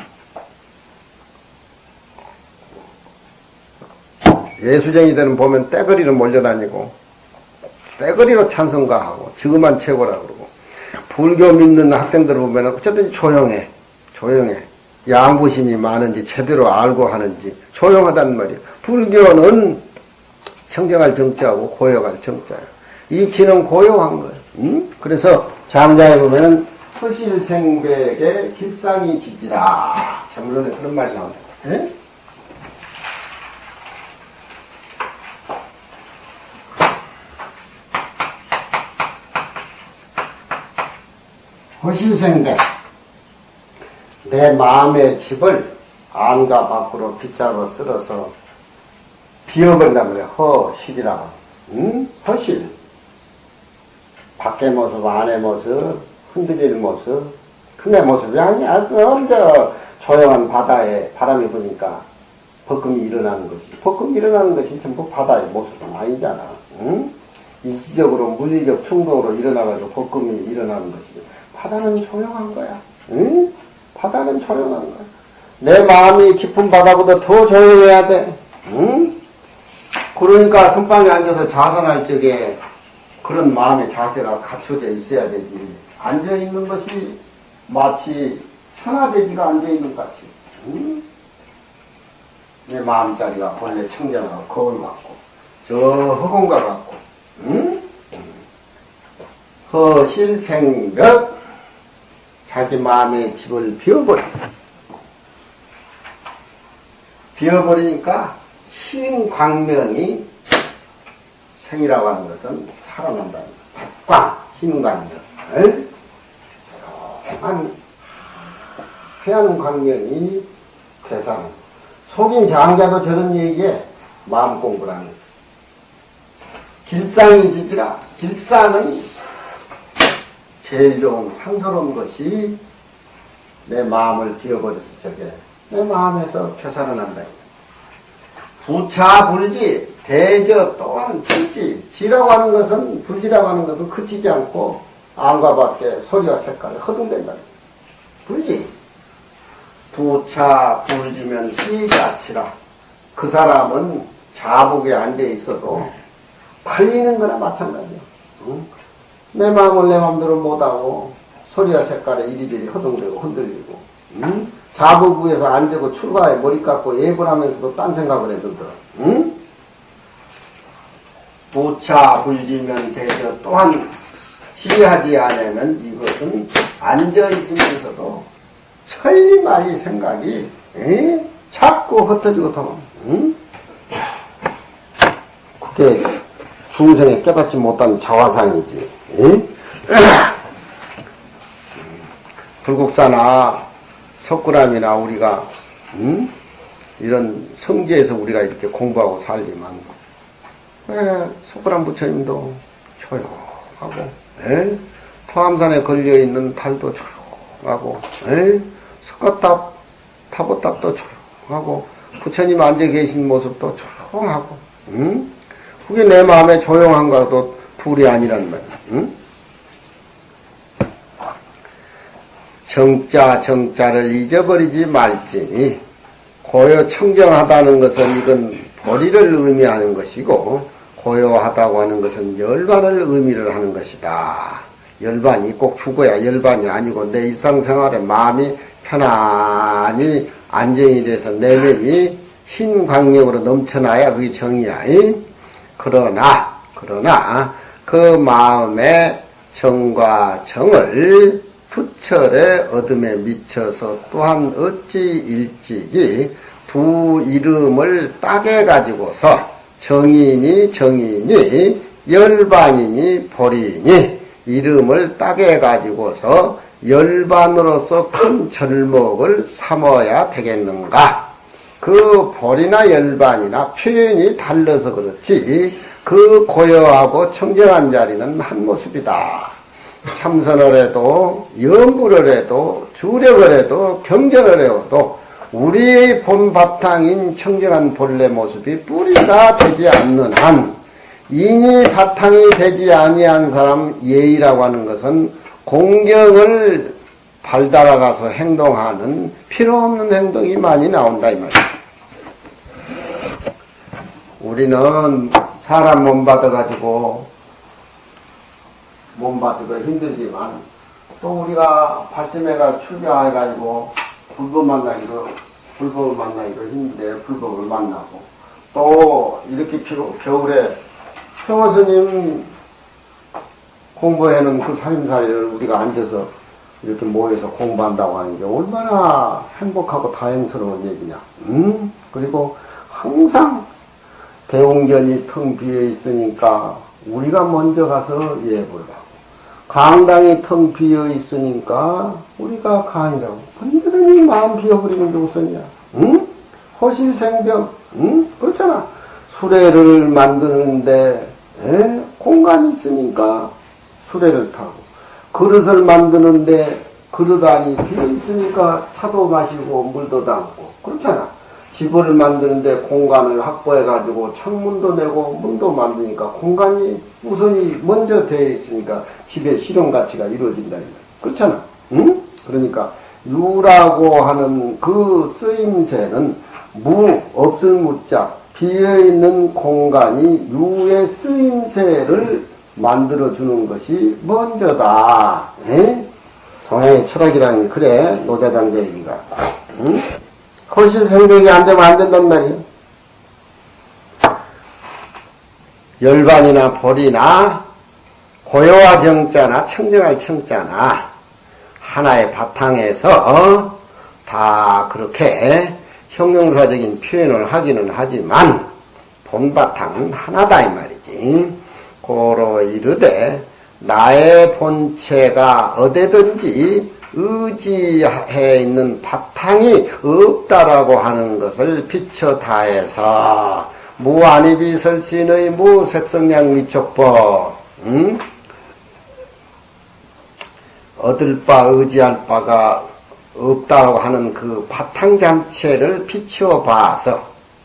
예수쟁이들은 보면 떼거리로 몰려다니고 떼거리로 찬성가하고 지금만 최고라 그러고 불교 믿는 학생들 보면 어쨌든 조용해. 양보심이 많은지 제대로 알고 하는지 조용하단 말이에요. 불교는 청정할 정자하고 고요할 정자예요. 이치는 고요한 거예요. 그래서 장자에 보면은 허실생백의 길상이 지지라. 참론에 그런 말이 나옵니다. 에? 허실생백 내 마음의 집을 안과 밖으로 빗자루 쓸어서 비워버린단 말이야. 허실이라고. 허실. 밖의 모습, 안의 모습, 흔들릴 모습, 큰의 모습이 아니야. 그저 조용한 바다에 바람이 부니까 벅금이 일어나는 것이. 벅금이 일어나는 것이 전부 바다의 모습은 아니잖아. 일시적으로 물리적 충동으로 일어나가지고 벅금이 일어나는 것이지. 바다는 조용한 거야. 바다는 조용한 거야. 내 마음이 깊은 바다보다 더 조용해야 돼. 그러니까 선방에 앉아서 자선할 적에 그런 마음의 자세가 갖춰져 있어야 되지. 앉아있는 것이 마치 천하대지가 앉아있는 것 같이. 내 마음자리가 본래 청정하고 거울 같고 저 허공과 같고 허실생벽 자기 마음의 집을 비워버리니까 흰 광명이 생이라고 하는 것은 살아난다. 백광, 흰 광명. 하얀 광명이 괴상. 속인 장자도 저런 얘기에 마음 공부라는 거죠. 길상이 지지라. 길상은 제일 좀 상스러운 것이 내 마음을 비워버렸을 적에 내 마음에서 퇴사를 부차 불지 대저 또한 불지. 지라고 하는 것은 불지라고 하는 것은 그치지 않고 안과 밖에 소리와 색깔이 허둥댄다. 불지. 부차 불지면 시자치라. 그 사람은 자복에 앉아 있어도 팔리는 거나 마찬가지야. 내 마음을 내 마음대로 못하고 소리와 색깔에 이리저리 허둥대고 흔들리고 자복 위에서 앉고 출가에 머리 깎고 예불하면서도 딴 생각을 해두더라. 부차 불지면 대저 또한 지혜하지 않으면 이것은 앉아있으면서도 천리말리 생각이 자꾸 흩어지고 도망. 그게 중생에 깨닫지 못한 자화상이지. 불국사나 석굴암이나 우리가 이런 성지에서 우리가 이렇게 공부하고 살지만 석굴암 부처님도 조용하고 토암산에 걸려있는 달도 조용하고 석가탑 타보탑도 조용하고 부처님 앉아 계신 모습도 조용하고, 응? 그게 내 마음에 조용한 거도 둘이 아니란 말이야. 응? 정자를 잊어버리지 말지니, 고요 청정하다는 것은 이건 보리를 의미하는 것이고, 고요하다고 하는 것은 열반을 의미를 하는 것이다. 열반이 꼭 죽어야 열반이 아니고 내 일상생활에 마음이 편안히 안정이 돼서 내면이 흰 광명으로 넘쳐나야 그게 정이야. 그러나 그 마음의 정과 정을 투철의 어둠에 미쳐서 또한 어찌 일찍이 두 이름을 따게 가지고서 정인이 열반이니 보리니 이름을 따게 가지고서 열반으로서 큰 절목을 삼아야 되겠는가? 그 보리나 열반이나 표현이 달라서 그렇지 그 고요하고 청정한 자리는 한 모습이다. 참선을 해도 염불을 해도 주력을 해도 경전을 해도 우리의 본 바탕인 청정한 본래 모습이 뿌리가 되지 않는 한 인이 바탕이 되지 아니한 사람 예의라고 하는 것은 공경을 발달아가서 행동하는 필요없는 행동이 많이 나온다 이 말이야. 우리는 사람 몸 받아가지고 몸 받기도 힘들지만 또 우리가 발심해가 출가해가지고 불법을 만나기도 힘든데 불법을 만나고 또 이렇게 겨울에 평화스님 공부해놓은 그 살림살이를 우리가 앉아서 이렇게 모여서 공부한다고 하는 게 얼마나 행복하고 다행스러운 얘기냐. 그리고 항상 대웅전이 텅 비어 있으니까 우리가 먼저 가서 예불 하고 강당이 텅 비어 있으니까 우리가 강이라고 언제든지 마음 비워버리는 게 우선이야. 허실생병 그렇잖아. 수레를 만드는데 공간이 있으니까 수레를 타고 그릇을 만드는데 그릇 안이 비어 있으니까 차도 마시고 물도 담고 그렇잖아. 집을 만드는데 공간을 확보해 가지고 창문도 내고 문도 만드니까 공간이 우선이 먼저 되어 있으니까 집의 실용 가치가 이루어진다. 그렇잖아. 그러니까 유라고 하는 그 쓰임새는 없을 무자 비어있는 공간이 유의 쓰임새를 만들어주는 것이 먼저다. 동양의 철학이라는 게 그래. 노자장자 얘기가. 허실생명이 안 되면 안 된단 말이에요. 열반이나 보리나 고요와 정자나 청정할 청자나 하나의 바탕에서 다 그렇게 형용사적인 표현을 하기는 하지만 본바탕은 하나다 이 말이지. 고로 이르되 나의 본체가 어디든지 의지해 있는 바탕이 없다라고 하는 것을 비춰 다해서 무안입이 설신의 무색성량 미촉법 얻을 바 의지할 바가 없다고 하는 그 바탕장체를 비추어 봐서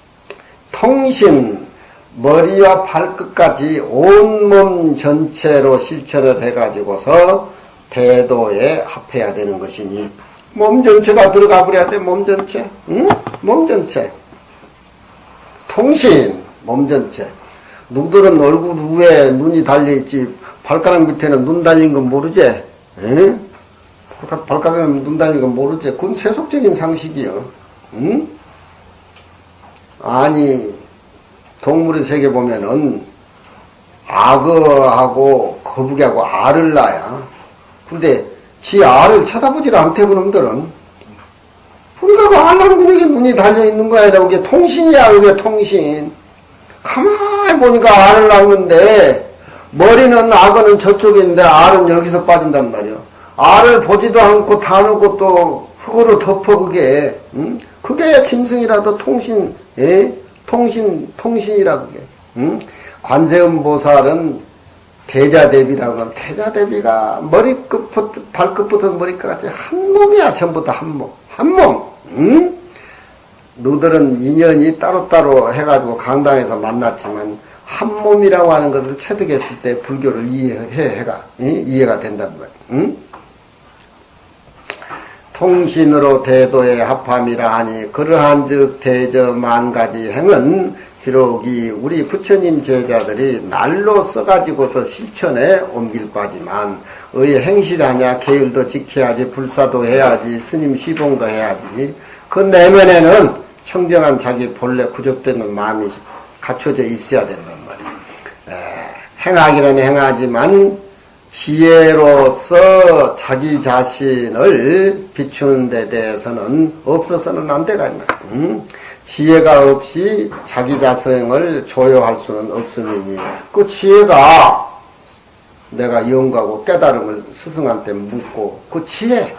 통신 머리와 발끝까지 온몸 전체로 실천을 해가지고서 대도에 합해야 되는 것이니 몸 전체가 들어가 버려야 돼. 몸 전체. 몸 전체. 통신 몸 전체. 누구들은 얼굴 위에 눈이 달려있지 발가락 밑에는 눈 달린 건 모르지? 발가락에 눈 달린 건 모르지? 그건 세속적인 상식이요. 아니 동물의 세계 보면은 악어하고 거북이하고 알을 낳아야. 근데 지 알을 쳐다보질 않대 그놈들은. 우리가 그 알랑구멍에 눈이 달려있는 거야. 그게 통신이야. 그게 통신. 가만히 보니까 알을 낳는데 머리는 악어는 저쪽에 있는데 알은 여기서 빠진단 말이야. 알을 보지도 않고 다 놓고 또 흙으로 덮어 그게. 그게 짐승이라도 통신. 통신이라 그게. 관세음보살은 대자대비라고 하면 대자대비가 머리끝부터 발끝부터 머리끝까지 한 몸이야. 전부 다 한 몸. 한 몸. 너들은 인연이 따로따로 해가지고 강당에서 만났지만 한 몸이라고 하는 것을 체득했을 때 불교를 이해가 된단 말이야. 응? 통신으로 대도에 합함이라 하니 그러한 즉 대저 만가지 행은 기록이 우리 부처님 제자들이 날로 써가지고서 실천에 옮길 바지만 의 행실하냐 계율도 지켜야지 불사도 해야지 스님 시봉도 해야지 그 내면에는 청정한 자기 본래 구족되는 마음이 갖춰져 있어야 된단 말이에요. 행하기는 행하지만 지혜로서 자기 자신을 비추는 데 대해서는 없어서는 안 되가 있나. 지혜가 없이 자기 자성을 조여할 수는 없으니 그 지혜가 내가 영가고 깨달음을 스승한테 묻고 그 지혜,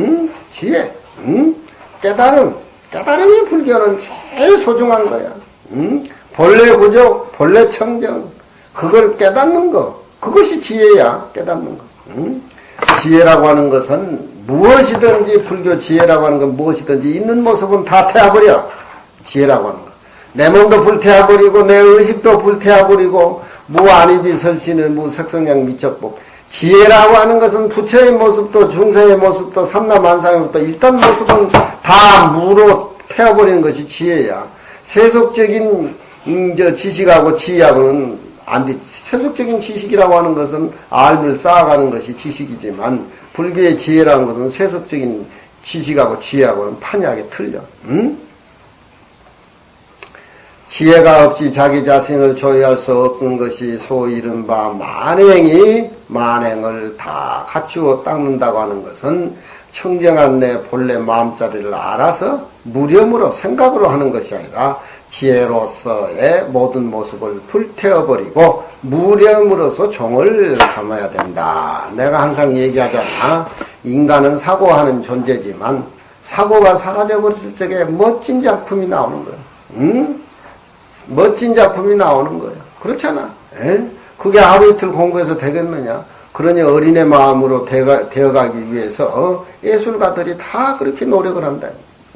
깨달음이 불교는 제일 소중한 거야. 본래 구조, 본래 청정, 그걸 깨닫는 거, 그것이 지혜야. 깨닫는 거. 지혜라고 하는 것은 무엇이든지 불교 지혜라고 하는 건 무엇이든지 있는 모습은 다 태워버려. 지혜라고 하는 거. 내 몸도 불태워버리고 내 의식도 불태워버리고 무안입이 설신은 무색성량 미척법. 지혜라고 하는 것은 부처의 모습도 중생의 모습도 삼라만상의 모습도 일단 모습은 다 무로 태워버리는 것이 지혜야. 세속적인 지식하고 지혜하고는 안 돼. 세속적인 지식이라고 하는 것은 알을 쌓아가는 것이 지식이지만 불교의 지혜라는 것은 세속적인 지식하고 지혜하고는 판이하게 틀려. 지혜가 없이 자기 자신을 조여할 수 없는 것이 소위 이른바 만행이 만행을 다 갖추어 닦는다고 하는 것은 청정한 내 본래 마음자리를 알아서 무념으로 생각으로 하는 것이 아니라 지혜로서의 모든 모습을 불태워버리고 무념으로서 종을 삼아야 된다. 내가 항상 얘기하잖아. 인간은 사고하는 존재지만 사고가 사라져버렸을 적에 멋진 작품이 나오는 거야. 멋진 작품이 나오는 거예요. 그렇잖아. 그게 하루 이틀 공부해서 되겠느냐. 그러니 어린애 마음으로 되어가기 위해서 예술가들이 다 그렇게 노력을 한다.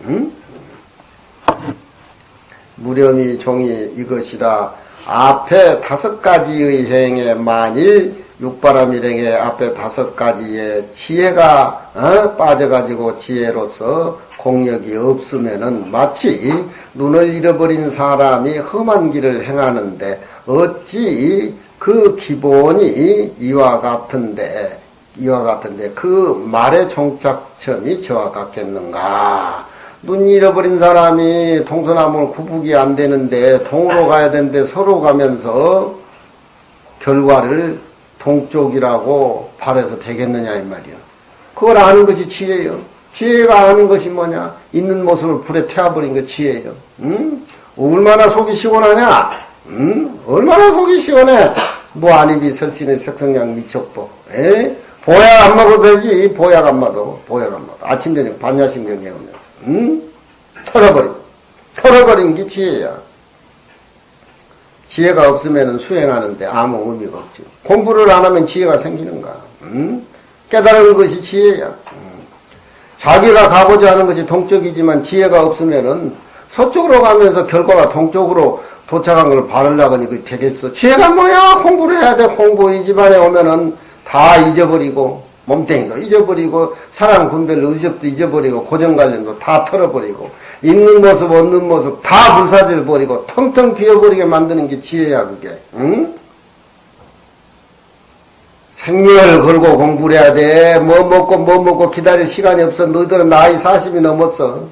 무렴이 종이 이것이라 앞에 5가지의 행에 만일 육바람일행의 앞에 5가지의 지혜가 빠져가지고 지혜로서 공력이 없으면은 마치 눈을 잃어버린 사람이 험한 길을 행하는데 어찌 그 기본이 이와 같은데 그 말의 종착점이 저와 같겠는가. 눈 잃어버린 사람이 동서남을 구분이 안 되는데 동으로 가야 되는데 서로 가면서 결과를 동쪽이라고 발해서 되겠느냐 이 말이야. 그걸 아는 것이 지혜예요. 지혜가 아는 것이 뭐냐? 있는 모습을 불에 태워버린 게 지혜예요. 얼마나 속이 시원하냐? 얼마나 속이 시원해? 무안입이 설신의 색성량 미척법. 보약 안 먹어도 되지. 보약 안 먹어도. 아침 저녁 반야심경 해오면서. 털어버린 게 지혜야. 지혜가 없으면 수행하는데 아무 의미가 없지. 공부를 안 하면 지혜가 생기는가? 깨달은 것이 지혜야. 자기가 가고자 하는 것이 동쪽이지만 지혜가 없으면은 서쪽으로 가면서 결과가 동쪽으로 도착한 걸 바르려고 하니 그 되겠어. 지혜가 뭐야? 공부를 해야 돼. 공부. 이 집안에 오면은 다 잊어버리고 몸뚱이도 잊어버리고 사랑 분별 의식도 잊어버리고 고정관념도 다 털어버리고 있는 모습 없는 모습 다 불사질 버리고 텅텅 비어버리게 만드는 게 지혜야 그게. 생명을 걸고 공부를 해야 돼. 뭐 먹고 기다릴 시간이 없어. 너희들은 나이 40이 넘었어.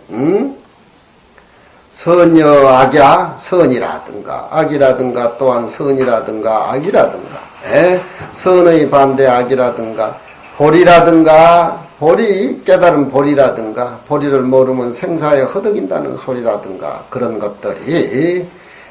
선여 악야 선이라든가 악이라든가 또한 선이라든가 악이라든가 선의 반대 악이라든가 보리라든가 보리 깨달은 보리라든가 보리를 모르면 생사에 허덕인다는 소리라든가 그런 것들이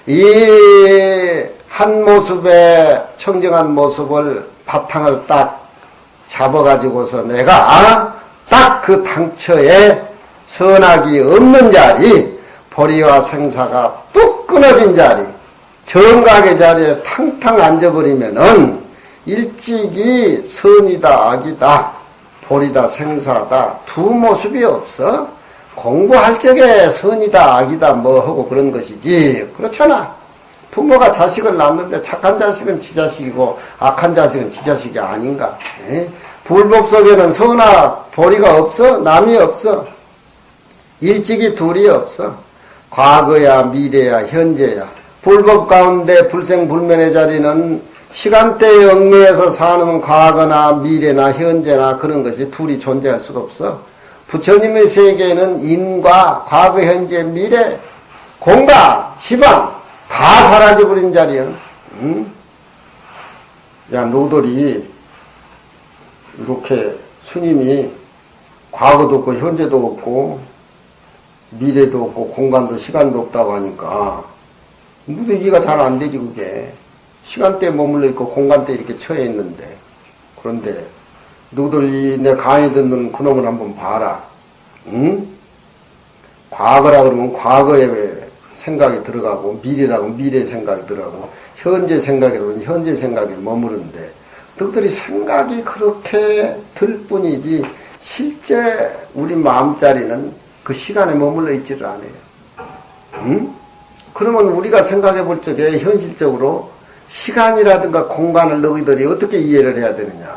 이 한 모습의 청정한 모습을 바탕을 딱 잡아가지고서 내가 딱 그 당처에 선악이 없는 자리 보리와 생사가 뚝 끊어진 자리 정각의 자리에 탕탕 앉아버리면은 일찍이 선이다 악이다 보리다 생사다 두 모습이 없어. 공부할 적에 선이다 악이다 뭐 하고 그런 것이지 그렇잖아. 부모가 자식을 낳는데 착한 자식은 지 자식이고 악한 자식은 지 자식이 아닌가. 에? 불법 속에는 선악 보리가 없어. 남이 없어. 일찍이 둘이 없어. 과거야 미래야 현재야. 불법 가운데 불생불면의 자리는 시간대에 얽매여서 사는 과거나 미래나 현재나 그런 것이 둘이 존재할 수가 없어. 부처님의 세계에는 인과 과거 현재 미래 공간 시방 다 사라져버린 자리야. 응? 야 너희들이 이렇게 스님이 과거도 없고 현재도 없고 미래도 없고 공간도 시간도 없다고 하니까 무슨 이해가 잘 안 되지 그게. 시간대에 머물러 있고 공간대에 이렇게 처해 있는데 그런데 너희들이 내 강의 듣는 그놈을 한번 봐라. 응? 과거라 그러면 과거에 생각이 들어가고 미래라고 미래 생각이 들어가고 현재 생각이 그러면 현재 생각이 머무르는데 너희들이 생각이 그렇게 들 뿐이지 실제 우리 마음자리는 그 시간에 머물러 있지를 않아요. 응? 그러면 우리가 생각해 볼 적에 현실적으로 시간이라든가 공간을 너희들이 어떻게 이해를 해야 되느냐.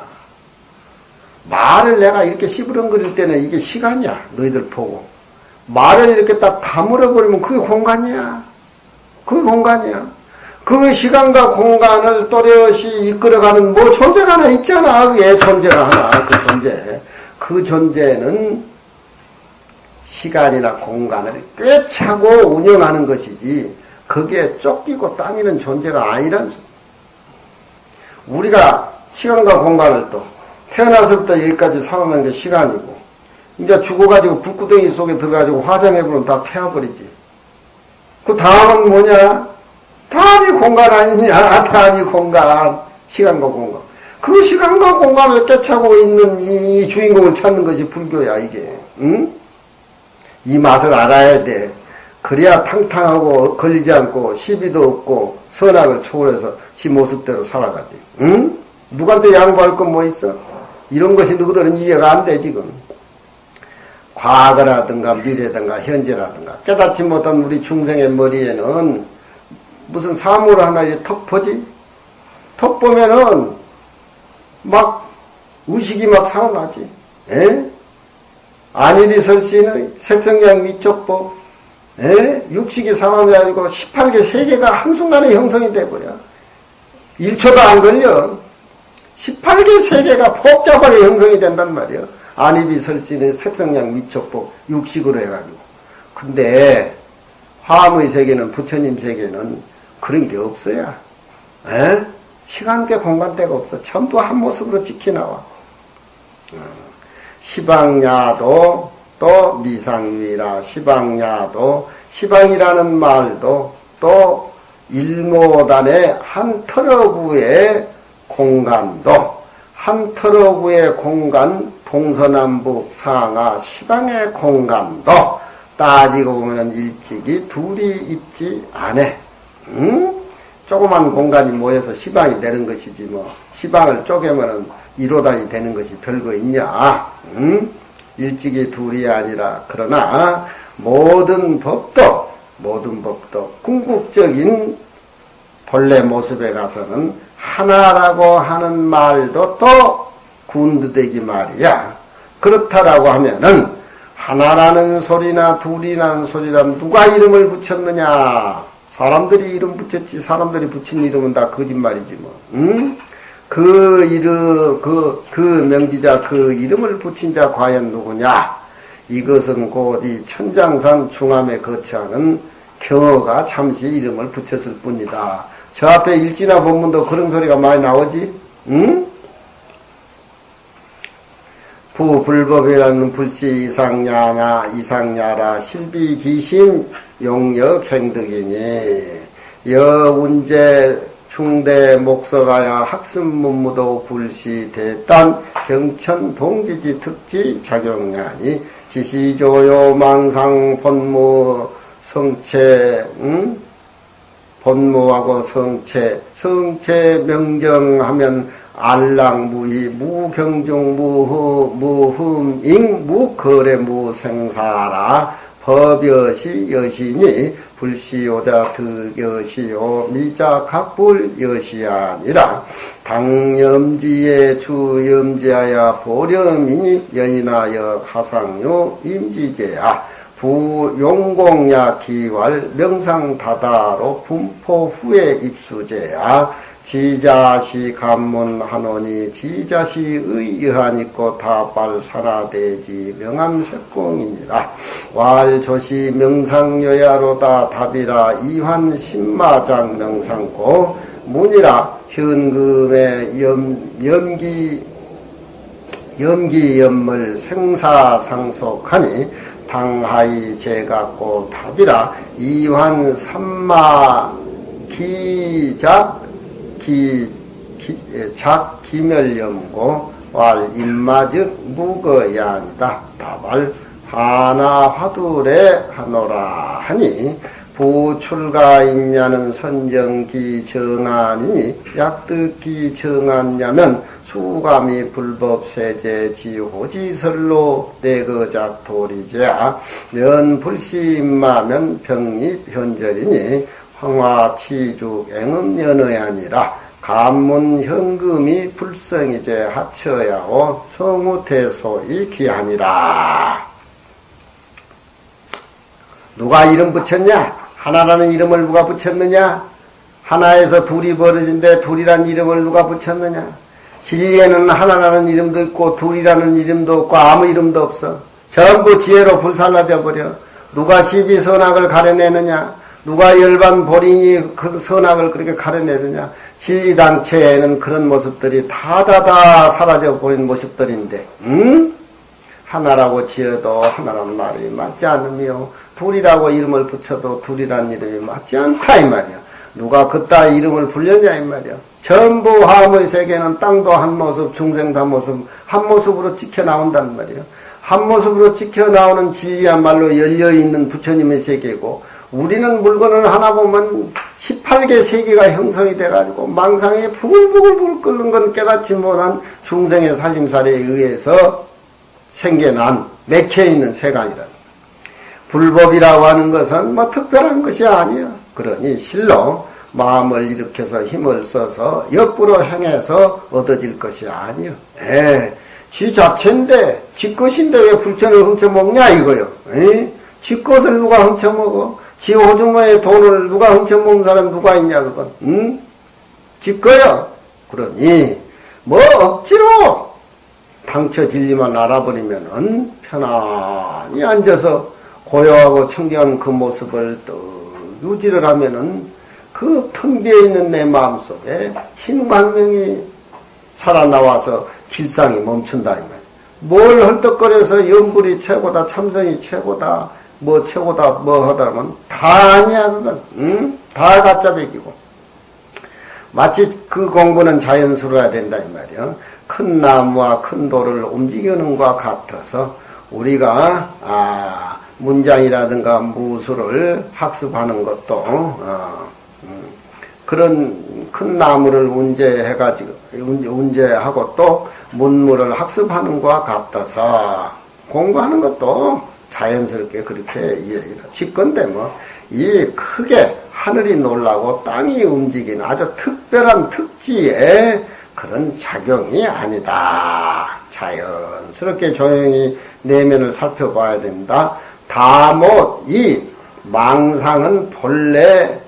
말을 내가 이렇게 시부렁거릴 때는 이게 시간이야. 너희들 보고. 말을 이렇게 딱 다물어 버리면 그게 공간이야. 그게 공간이야. 그 시간과 공간을 또렷이 이끌어가는 뭐 존재가 하나 있잖아. 그게 존재가 하나. 그 존재. 그 존재는 시간이나 공간을 꿰차고 운영하는 것이지 거기에 쫓기고 다니는 존재가 아니란 소리. 우리가 시간과 공간을 또 태어나서부터 여기까지 살아난 게 시간이고 이제 죽어가지고 불구덩이 속에 들어가지고 화장해버리면 다 태워버리지. 그 다음은 뭐냐? 다음이 공간 아니냐? 다음이 공간. 시간과 공간. 그 시간과 공간을 꿰차고 있는 이 주인공을 찾는 것이 불교야 이게. 응? 이 맛을 알아야 돼. 그래야 탕탕하고 걸리지 않고 시비도 없고 선악을 초월해서 지 모습대로 살아가지. 응? 누구한테 양보할 건 뭐 있어? 이런 것이 너희들은 이해가 안 돼 지금. 과거라든가 미래든가 현재라든가 깨닫지 못한 우리 중생의 머리에는 무슨 사물 하나 이렇게 턱 보지? 턱 보면은 막 의식이 막 살아나지. 에? 안일이 설신의 색성량 위촉법, 육식이 살아나가지고 18개 세계가 한순간에 형성이 돼버려. 1초도 안 걸려. 18개 세계가 복잡하게 형성이 된단 말이야. 안입이 설신의 색성량 위촉법, 육식으로 해가지고. 근데 화엄의 세계는 부처님 세계는 그런 게 없어요. 시간대 공간대가 없어. 전부 한 모습으로 지켜나와. 시방야도 또 미상유이라. 시방야도 시방이라는 말도 또 일모단의 한 터러구의 공간도 한 터러구의 공간 동서남북 상하 시방의 공간도 따지고 보면 일찍이 둘이 있지 않아. 응? 조그만 공간이 모여서 시방이 되는 것이지 뭐 시방을 쪼개면은 1호단이 되는 것이 별거 있냐. 응? 일찍이 둘이 아니라 그러나 모든 법도 궁극적인 본래 모습에 가서는 하나라고 하는 말도 또 군드대기 말이야. 그렇다라고 하면은 하나라는 소리나 둘이라는 소리라면 누가 이름을 붙였느냐. 사람들이 이름 붙였지. 사람들이 붙인 이름은 다 거짓말이지 뭐. 응? 그 이름, 그 명기자, 그 이름을 붙인 자 과연 누구냐? 이것은 곧 이 천장산 중암에 거처하는 경어가 잠시 이름을 붙였을 뿐이다. 저 앞에 일지나 본문도 그런 소리가 많이 나오지? 응? 부불법이라는 불시 이상야라 실비기심 용역 행득이니 여운제 충대 목서가야 학습문무도 불시 대단 경천 동지지 특지 작용냐니 지시조요 망상 본무 성체 본무하고 성체 명정하면 알랑무희 무경중 무흠잉 무거래 무생사라 법여시 여시니 불시오자 득여시요 미자 각불 여시아니라 당염지에 주염지하야 보렴이니 연인하여 가상요 임지제야 부용공야 기왈 명상다다로 분포 후에 입수제야 지자시 감문하노니 지자시 의여하니꼬 다발 산하대지 명암색공이니라 왈조시 명상여야로다 답이라 이환 신마장 명상고 문이라 현금의 염기염물 생사상속하니 당하이 제각고 답이라 이환 삼마 기멸염고 왈 임마즉 무거야니다 다발 하나 화두래 하노라 하니 부출가 있냐는 선정기 정안이니 약득기 정안냐면 수감이 불법세제 지호지설로 내거작 도리제야 면불시임마면 병립 현절이니 황화치죽 앵음연의 아니라 감문현금이 불성이제 하처야오 성우태소이 기하니라. 누가 이름 붙였냐? 하나라는 이름을 누가 붙였느냐? 하나에서 둘이 벌어진데 둘이란 이름을 누가 붙였느냐? 진리에는 하나라는 이름도 있고 둘이라는 이름도 없고 아무 이름도 없어. 전부 지혜로 불살라져 버려. 누가 시비선악을 가려내느냐? 누가 열반 보린이 그 선악을 그렇게 가려내느냐? 진리당체에는 그런 모습들이 다다다 사라져 버린 모습들인데, 하나라고 지어도 하나란 말이 맞지 않으며, 둘이라고 이름을 붙여도 둘이란 이름이 맞지 않다 이 말이야. 누가 그따 이름을 불렸냐 이 말이야. 전부 화음의 세계는 땅도 한 모습, 중생도 한 모습, 한 모습으로 찍혀 나온단 말이야. 한 모습으로 찍혀 나오는 진리야말로 열려있는 부처님의 세계고, 우리는 물건을 하나 보면 18개 세계가 형성이 돼가지고 망상에 부글부글 끓는 건 깨닫지 못한 중생의 살림살이에 의해서 생겨난 맥혀있는 세간이다. 불법이라고 하는 것은 뭐 특별한 것이 아니야. 그러니 실로 마음을 일으켜서 힘을 써서 역부로 행해서 얻어질 것이 아니야. 지 자체인데 지 것인데 왜 불천을 훔쳐먹냐 이거요. 지 것을 누가 훔쳐먹어? 지 호주머니에 돈을 누가 훔쳐먹는 사람 누가 있냐 그건. 지 거야. 그러니 뭐 억지로 당처 진리만 알아버리면은 편안히 앉아서 고요하고 청정한 그 모습을 또 유지를 하면은 그 텅 비어있는 내 마음속에 흰 광명이 살아나와서 길상이 멈춘다 이 말이야. 뭘 헐떡거려서 염불이 최고다 참선이 최고다 뭐 최고다 뭐 하다면 다 아니야 그건. 다 가짜 배기고 마치 그 공부는 자연스러워 해야 된다 이 말이야. 큰 나무와 큰 돌을 움직이는 것과 같아서 우리가 문장이라든가 무술을 학습하는 것도 그런 큰 나무를 운제하고 또 문물을 학습하는 것과 같아서 공부하는 것도 자연스럽게 그렇게 이해해라. 직건데 뭐 이 크게 하늘이 놀라고 땅이 움직이는 아주 특별한 특지의 그런 작용이 아니다. 자연스럽게 조용히 내면을 살펴봐야 된다. 다못 이 망상은 본래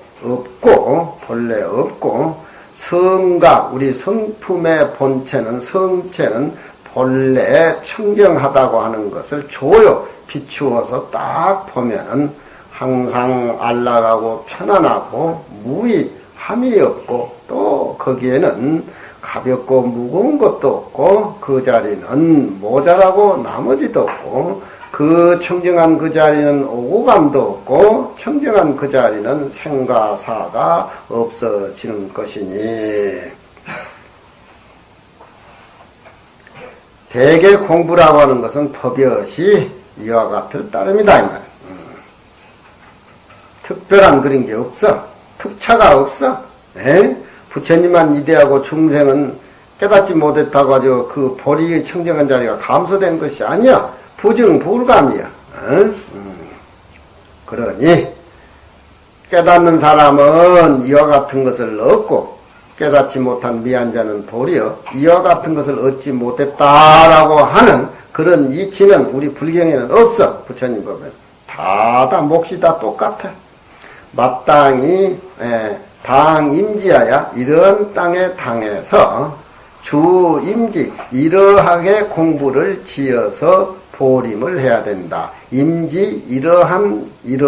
없고 성각 우리 성품의 본체는 성체는 본래 청정하다고 하는 것을 조요 비추어서 딱 보면은 항상 안락하고 편안하고 무의함이 없고 또 거기에는 가볍고 무거운 것도 없고 그 자리는 모자라고 나머지도 없고 그 청정한 그 자리는 오고감도 없고 청정한 그 자리는 생과 사가 없어지는 것이니 대개 공부라고 하는 것은 법이엇이 이와 같을 따름이다 이 말이야. 특별한 그런 게 없어. 특차가 없어. 부처님만 이대하고 중생은 깨닫지 못했다고 아주 그 보리의 청정한 자리가 감소된 것이 아니야. 부증불감이야. 그러니 깨닫는 사람은 이와 같은 것을 얻고 깨닫지 못한 미한자는 도리어 이와 같은 것을 얻지 못했다라고 하는 그런 이치는 우리 불경에는 없어. 부처님 보면 다 몫이 다 똑같아. 마땅히 당임지하야 이런 땅에 당해서 주임지 이러하게 공부를 지어서 보림을 해야 된다. 임지 이러한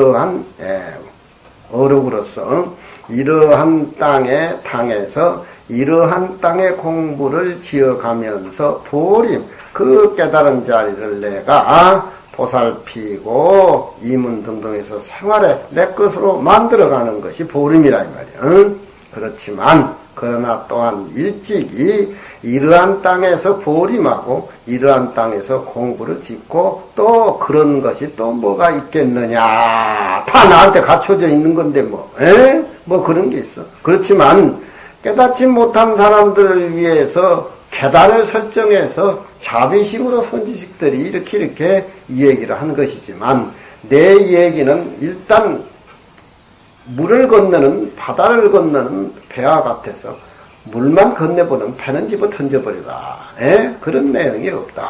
어록으로서 이러한 땅에 당해서 이러한 땅의 공부를 지어가면서 보림 그 깨달은 자리를 내가 보살피고 이문등등해서 생활에 내 것으로 만들어가는 것이 보림이라 이 말이야. 그렇지만 그러나 또한 일찍이 이러한 땅에서 보림하고 이러한 땅에서 공부를 짓고 또 그런 것이 또 뭐가 있겠느냐. 다 나한테 갖춰져 있는 건데 뭐 그런 게 있어. 그렇지만 깨닫지 못한 사람들을 위해서 계단을 설정해서 자비식으로 선지식들이 이렇게 이 얘기를 한 것이지만 내 얘기는 일단 물을 건너는 바다를 건너는 배와 같아서 물만 건네보는 배는 집어 던져버리라. 그런 내용이 없다.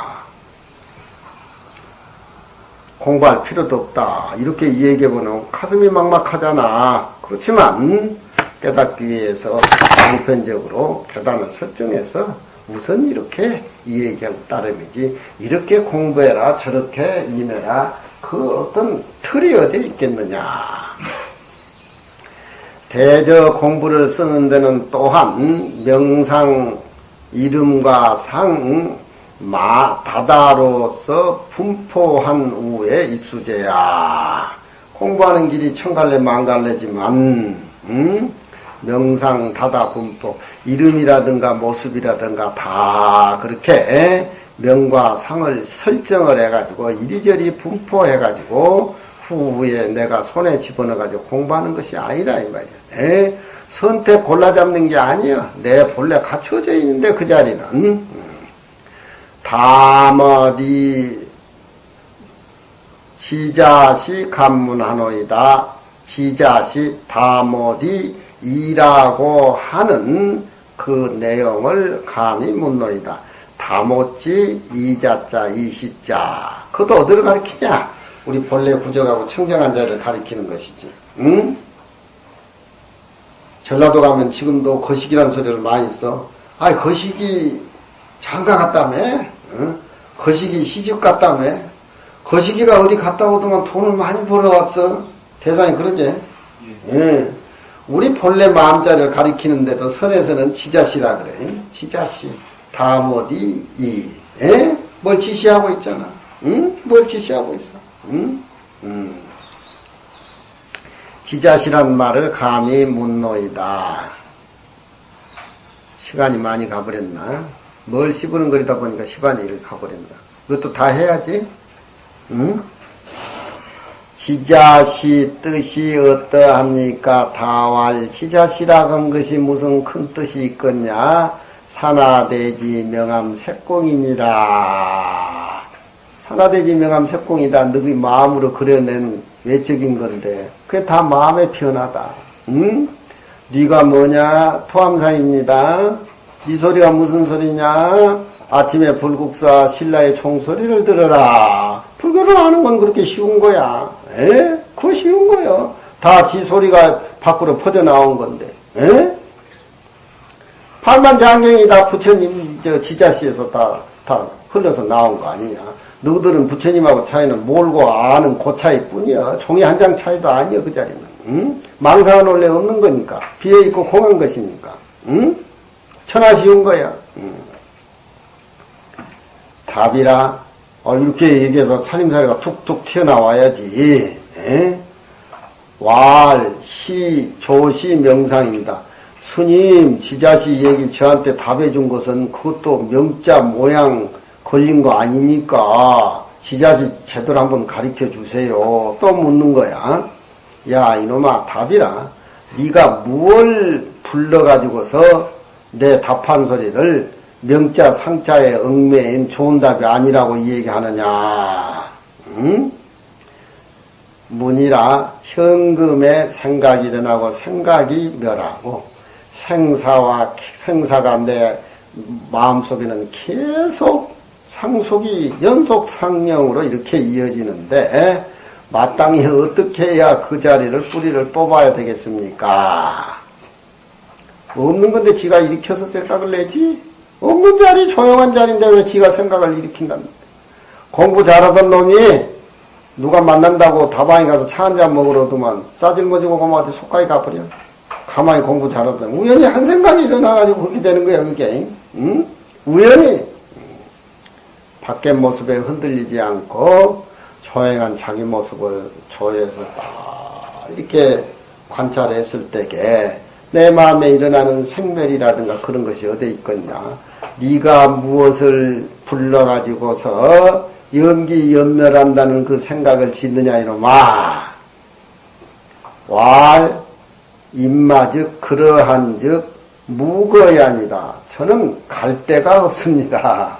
공부할 필요도 없다. 이렇게 얘기해보면 가슴이 막막하잖아. 그렇지만 깨닫기 위해서 보편적으로 계단을 설정해서 우선 이렇게 이 얘기한 따름이지 이렇게 공부해라 저렇게 임해라 그 어떤 틀이 어디 있겠느냐. 대저 공부를 쓰는 데는 또한 명상 이름과 상 다다로서 분포한 후에 입수제야. 공부하는 길이 천갈래 만갈래지만 명상 다다 분포 이름이라든가 모습이라든가 다 그렇게 명과 상을 설정을 해가지고 이리저리 분포해가지고 후에 내가 손에 집어넣어가지고 공부하는 것이 아니라 이 말이야. 선택 골라잡는 게 아니야. 내 본래 갖춰져 있는데 그 자리는 다머디 지자시 간문하노이다. 지자시 다머디 이라고 하는 그 내용을 감히 묻노이다. 다못지 이자자 이시자 그것도 어디를 가리키냐? 우리 본래 구적하고 청정한 자를 가리키는 것이지. 응? 전라도 가면 지금도 거시기란 소리를 많이 써. 거시기 장가 갔다며? 응? 거시기 시집 갔다며? 거시기가 어디 갔다 오더만 돈을 많이 벌어왔어. 대상이 그러지? 예. 우리 본래 마음자리를 가리키는데도 선에서는 지자시라 그래. 지자시. 다못이 이. 뭘 지시하고 있잖아. 응? 뭘 지시하고 있어. 응? 지자시란 말을 감히 묻노이다. 시간이 많이 가버렸나? 뭘 시부는거리다 보니까 시간이 이렇게 가버렸나? 이것도 다 해야지? 응? 지자시 뜻이 어떠합니까? 다왈 지자시라고 한 것이 무슨 큰 뜻이 있겠냐? 산하대지 명암 색공이니라. 산하대지 명암 색공이다. 너희 마음으로 그려낸 외적인 건데 그게 다 마음의 변화다. 응? 네가 뭐냐? 토함사입니다. 네 소리가 무슨 소리냐? 아침에 불국사 신라의 총소리를 들어라. 불교를 하는 건 그렇게 쉬운 거야. 그거 쉬운 거야. 다 지 소리가 밖으로 퍼져나온 건데. 팔만장경이 다 부처님 지자시에서 다 흘러서 나온 거 아니냐. 너희들은 부처님하고 차이는 몰고 아는 그 차이뿐이야. 종이 한 장 차이도 아니야 그 자리는. 응? 망상은 원래 없는 거니까. 비어있고 공한 것이니까. 응? 천하 쉬운 거야. 답이라. 이렇게 얘기해서 살림살이가 툭툭 튀어나와야지. 왈, 시, 조시, 명상입니다. 스님, 지자시 얘기 저한테 답해준 것은 그것도 명자 모양 걸린 거 아닙니까? 지자시 제대로 한번 가르쳐 주세요. 또 묻는 거야. 야, 이놈아, 답이라. 네가 무엇을 불러가지고서 내 답한 소리를 명자 상자의 얽매인 좋은 답이 아니라고 얘기하느냐. 응? 문이라 현금의 생각이 일어나고 생각이 멸하고 생사가 내 마음속에는 계속 상속이 연속상령으로 이렇게 이어지는데 마땅히 어떻게 해야 그 자리를 뿌리를 뽑아야 되겠습니까? 없는 건데 지가 일으켜서 생각을 내지? 없는 자리 조용한 자리인데 왜 지가 생각을 일으킨답니까? 공부 잘하던 놈이 누가 만난다고 다방에 가서 차 한잔 먹으러 두면 싸질머지고 고마한테 속까지 가버려. 가만히 공부 잘하던 우연히 한 생각이 일어나가지고 그렇게 되는 거야 그게. 응? 우연히 밖의 모습에 흔들리지 않고 조용한 자기 모습을 조회해서 딱 이렇게 관찰했을 때에 내 마음에 일어나는 생멸이라든가 그런 것이 어디 있겠냐. 네가 무엇을 불러가지고서 연기연멸한다는 그 생각을 짓느냐 이놈아. 왈 임마즉 그러한즉 무거야니다. 저는 갈 데가 없습니다.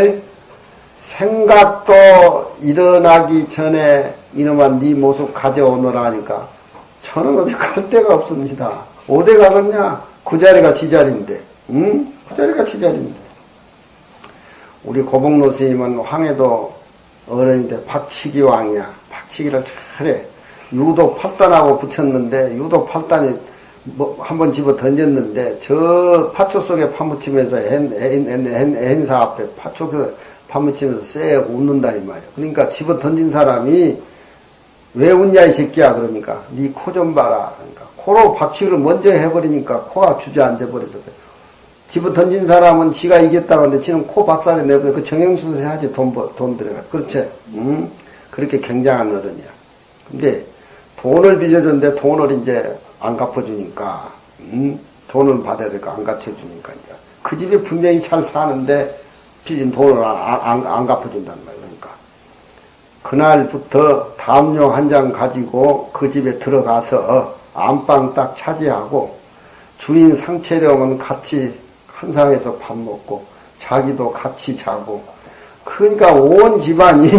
생각도 일어나기 전에 이놈아 네 모습 가져오너라 하니까 저는 어디 갈 데가 없습니다. 어디 가겠냐? 그 자리가 지 자리인데. 응? 그 자리가 지 자리인데. 우리 고복노 스님은 황해도 어른인데 박치기 왕이야. 박치기를 잘해. 유도 8단하고 붙였는데 유도 8단이 뭐 한번 집어 던졌는데 저 파초 속에 파묻히면서 행사 앞에 파초에서 파묻히면서 쎄 웃는다 이 말이야. 그러니까 집어 던진 사람이 왜 웃냐 이 새끼야 그러니까 네 코 좀 봐라. 그러니까 코로 박치기를 먼저 해버리니까 코가 주저앉아 버려서 그래. 집어 던진 사람은 지가 이겼다고 하는데 지는 코 박살이 내버려. 그 정형수술 해야지 돈 들어가. 그렇지? 그렇게 굉장한 어른이야. 근데 돈을 빌려줬는데 돈을 이제 안 갚아주니까, 돈을 받아야 되니까 안 갚아주니까, 이제. 그 집에 분명히 잘 사는데 빌린 돈을 안 갚아준단 말이야. 그러니까. 그날부터 담요 한 장 가지고 그 집에 들어가서 안방 딱 차지하고 주인 상체령은 같이 한 상에서 밥 먹고 자기도 같이 자고 그러니까 온 집안이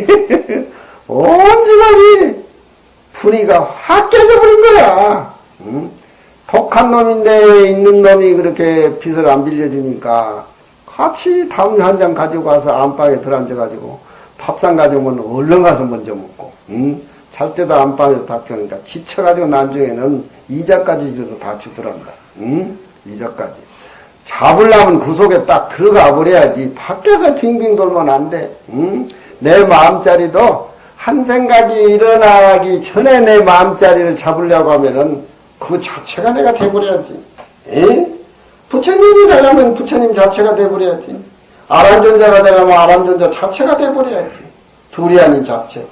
분위기가 확 깨져버린 거야. 독한 놈인데 있는 놈이 그렇게 빚을 안 빌려주니까 같이 담요 한 장 가지고 가서 안방에 들어앉아가지고 밥상 가져오면 얼른 가서 먼저 먹고 잘 때도 안방에서 닥쳐니까 지쳐가지고 나중에는 이자까지 줘서 다 주더란다. 이자까지. 잡으려면 그 속에 딱 들어가 버려야지. 밖에서 빙빙 돌면 안 돼. 내 마음자리도 한 생각이 일어나기 전에 내 마음자리를 잡으려고 하면은 그 자체가 내가 돼버려야지. 부처님이 되려면 부처님 자체가 돼버려야지. 아란존자가 되려면 아란존자 자체가 돼버려야지. 둘이 아닌 자체.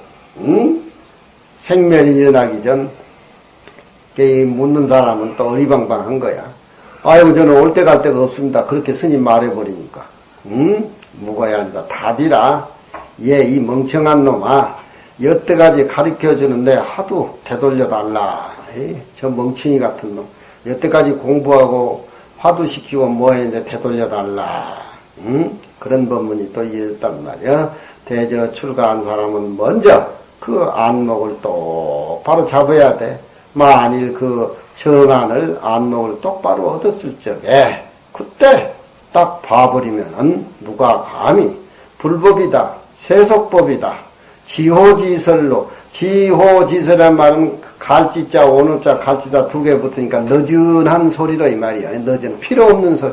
생멸이 일어나기 전 묻는 사람은 또 어리방방한 거야. 아유 저는 올 때 갈 데가 없습니다. 그렇게 스님 말해버리니까. 무거야 아니다. 답이라. 얘 이 멍청한 놈아 여태까지 가르쳐주는데 하도 되돌려달라. 저 멍청이 같은 놈 여태까지 공부하고 화두시키고 뭐 했는데 되돌려달라. 그런 법문이 또 이어졌단 말이야. 대저 출가한 사람은 먼저 그 안목을 똑바로 잡아야 돼. 만일 그 정안을 안목을 똑바로 얻었을 적에 그때 딱 봐버리면은 누가 감히 불법이다 세속법이다 지호지설로 지호지설이란 말은 갈지자 오노자 갈지자 두 개 붙으니까 너준한 소리로 이 말이야. 너준 필요 없는 소리.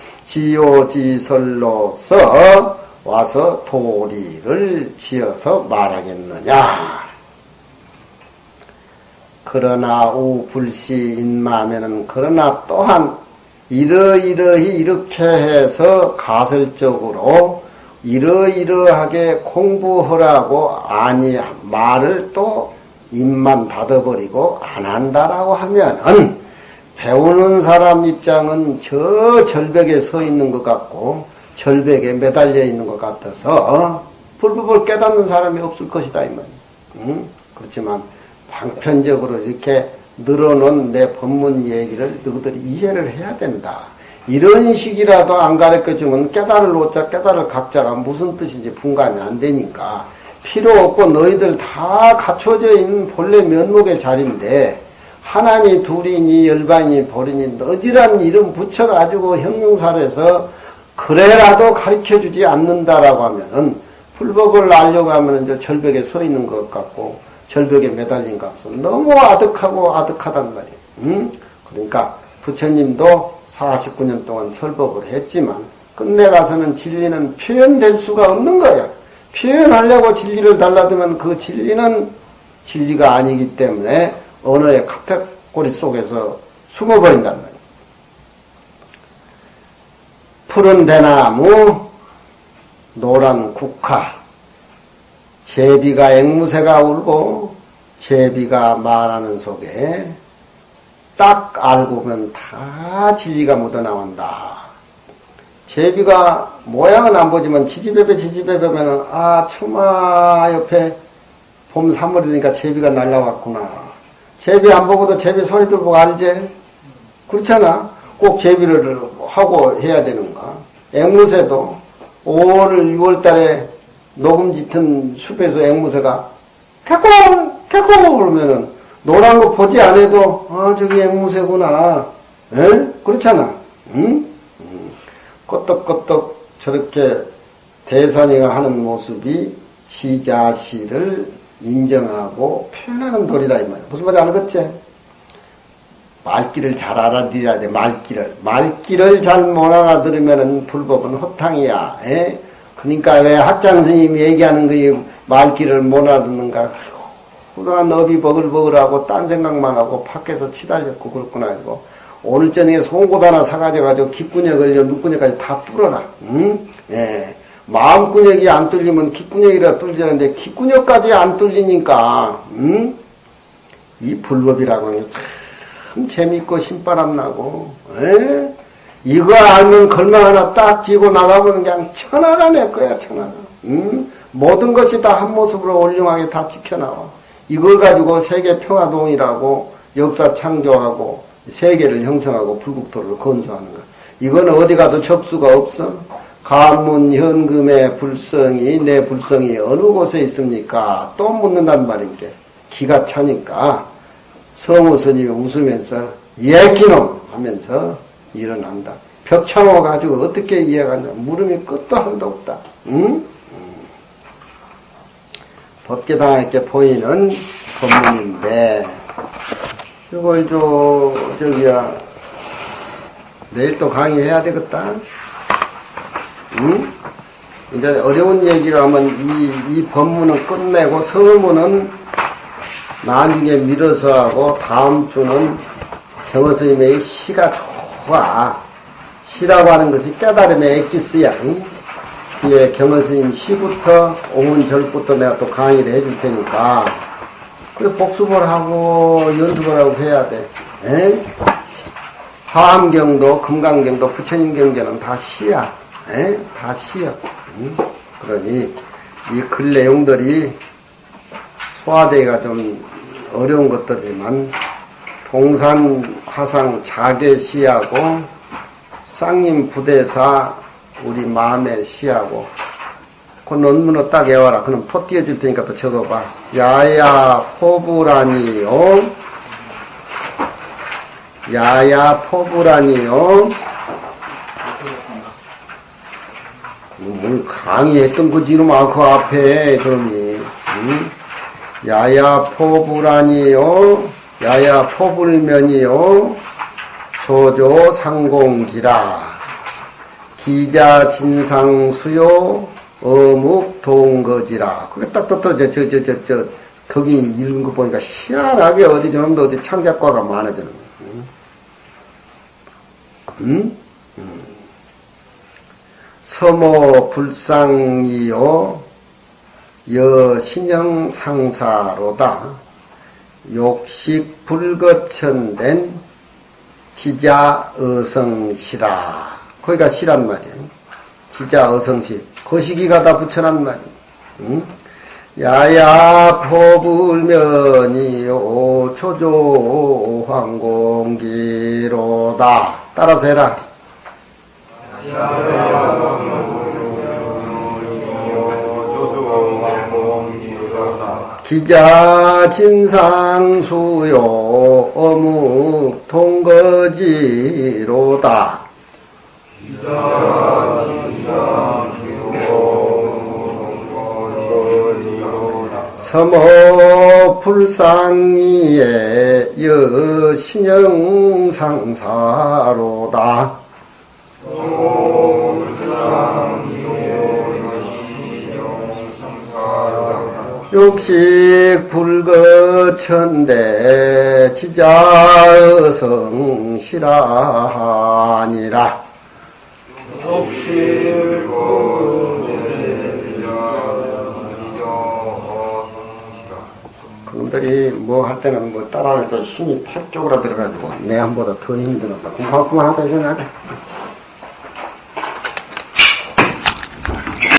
지호지설로서 와서 도리를 지어서 말하겠느냐. 그러나 우불시 인마하면은 그러나 또한 이러이러히 이렇게 해서 가설적으로 이러이러하게 공부하라고 아니 말을 또 입만 닫아버리고 안 한다라고 하면은 배우는 사람 입장은 저 절벽에 서 있는 것 같고 절벽에 매달려 있는 것 같아서 불법을 깨닫는 사람이 없을 것이다 이 말이야. 그렇지만 방편적으로 이렇게 늘어놓은 내 법문 얘기를 너희들이 이해를 해야 된다. 이런 식이라도 안 가르쳐주면 깨달을 놓자 깨달을 각자가 무슨 뜻인지 분간이 안 되니까 필요 없고 너희들 다 갖춰져 있는 본래 면목의 자리인데 하나니 둘이니 열반이니 벌이니 너지란 이름 붙여가지고 형용사로해서 그래라도 가르쳐주지 않는다라고 하면은 불법을 알려고 하면은 저 절벽에 서 있는 것 같고 절벽에 매달린 것 같아서 너무 아득하고 아득하단 말이에요. 그러니까 부처님도 49년 동안 설법을 했지만 끝내 가서는 진리는 표현될 수가 없는 거예요. 표현하려고 진리를 달라두면 그 진리는 진리가 아니기 때문에 언어의 카페꼬리 속에서 숨어버린단 말이에요. 푸른 대나무, 노란 국화, 제비가 앵무새가 울고 제비가 말하는 속에 딱 알고 보면 다 진리가 묻어나온다. 제비가 모양은 안 보지만 지지배배면은 처마 옆에 봄 3월이니까 제비가 날라왔구나. 제비 안 보고도 제비 소리 들고 알지? 그렇잖아. 꼭 제비를 하고 해야 되는가. 앵무새도 5월 6월 달에 녹음 짙은 숲에서 앵무새가 캐콜 그러면은 노란 거 보지 않아도 저기 앵무새구나. 에? 그렇잖아. 응? 끄떡끄떡 저렇게 대선이가 하는 모습이 지 자신을 인정하고 표현하는 도리라 이 말이야. 무슨 말인지 알겠지? 말귀를 잘 알아들어야 돼. 말귀를 잘 못 알아들으면은 불법은 허탕이야. 에? 그러니까 왜 학장 스님이 얘기하는 그 말귀를 못 알아듣는가? 그동안 너비 버글버글하고 딴 생각만 하고 밖에서 치달렸고 그렇구나 이거. 오늘 저녁에 송곳 하나 사가져가지고 귓구녕 걸려 눈구녕까지 다 뚫어라. 응? 예. 마음구녕이 안 뚫리면 귓구녕이라 뚫리는데 귓구녕까지 안 뚫리니까 이 불법이라고 하는 게 참 재밌고 신바람 나고. 에? 이거 알면 걸망 하나 딱 쥐고 나가보면 그냥 천하가 내 거야 천하가. 모든 것이 다 한 모습으로 훌륭하게 다 지켜나와. 이걸 가지고 세계 평화동이라고 역사 창조하고 세계를 형성하고 불국토를 건설하는 거. 이건 어디 가도 접수가 없어. 가문 현금의 불성이 내 불성이 어느 곳에 있습니까? 또 묻는단 말인게 기가 차니까 성우 스님이 웃으면서 예끼놈 하면서 일어난다. 벽창호 가지고 어떻게 이해하냐. 물음이 끝도 한도 없다. 응? 법계당에게 보이는 법문인데 이거 저기야 내일 또 강의해야 되겠다. 응? 이제 어려운 얘기가 하면 이 법문은 끝내고 서문은 나중에 밀어서 하고 다음 주는 경허스님의 시가 좋아. 시라고 하는 것이 깨달음의 엑기스야. 뒤에 경허스님 시부터 오문절부터 내가 또 강의를 해줄 테니까 그 복습을 하고 연습을 하고 해야 돼. 에? 화엄경도 금강경도 부처님 경전은 다 시야. 에? 다 시야. 그러니 이 글 내용들이 소화되기가 좀 어려운 것들이지만 동산 화상 자계 시하고 쌍님 부대사 우리 마음의 시하고 그 논문을 딱 외워라. 그럼 토 띄워줄 테니까 또 적어봐. 야야 포부라니요. 야야 포부라니요. 뭘 강의했던 거지 이놈아 그 앞에 그러니. 야야 포부라니요. 야야 포불면이요. 조조 상공기라. 기자 진상수요. 어묵 동거지라. 그게 딱 떨어져. 거기 읽은 거 보니까 희한하게 어디 저놈도 어디 창작과가 많아지는 거야. 서모 불상이요. 여신형 상사로다. 욕식 불거천된 지자 어성시라. 거기가 시란 말이에요. 지자 어성시. 거시기가 다 붙여난 말이에요. 야야 포불면이요 초조 황공기로다. 따라서 해라. 기자 진상수요 어묵 통거지로다. 서모 불상리에 여신영상사로다. 육식 불거천대 지자성시라니라. 그놈들이 뭐 할 때는 뭐 따라하니까 힘이 팍 쪼그라 들어가지고 내 한보다 더 힘들었다. 그만하다 이제 나가.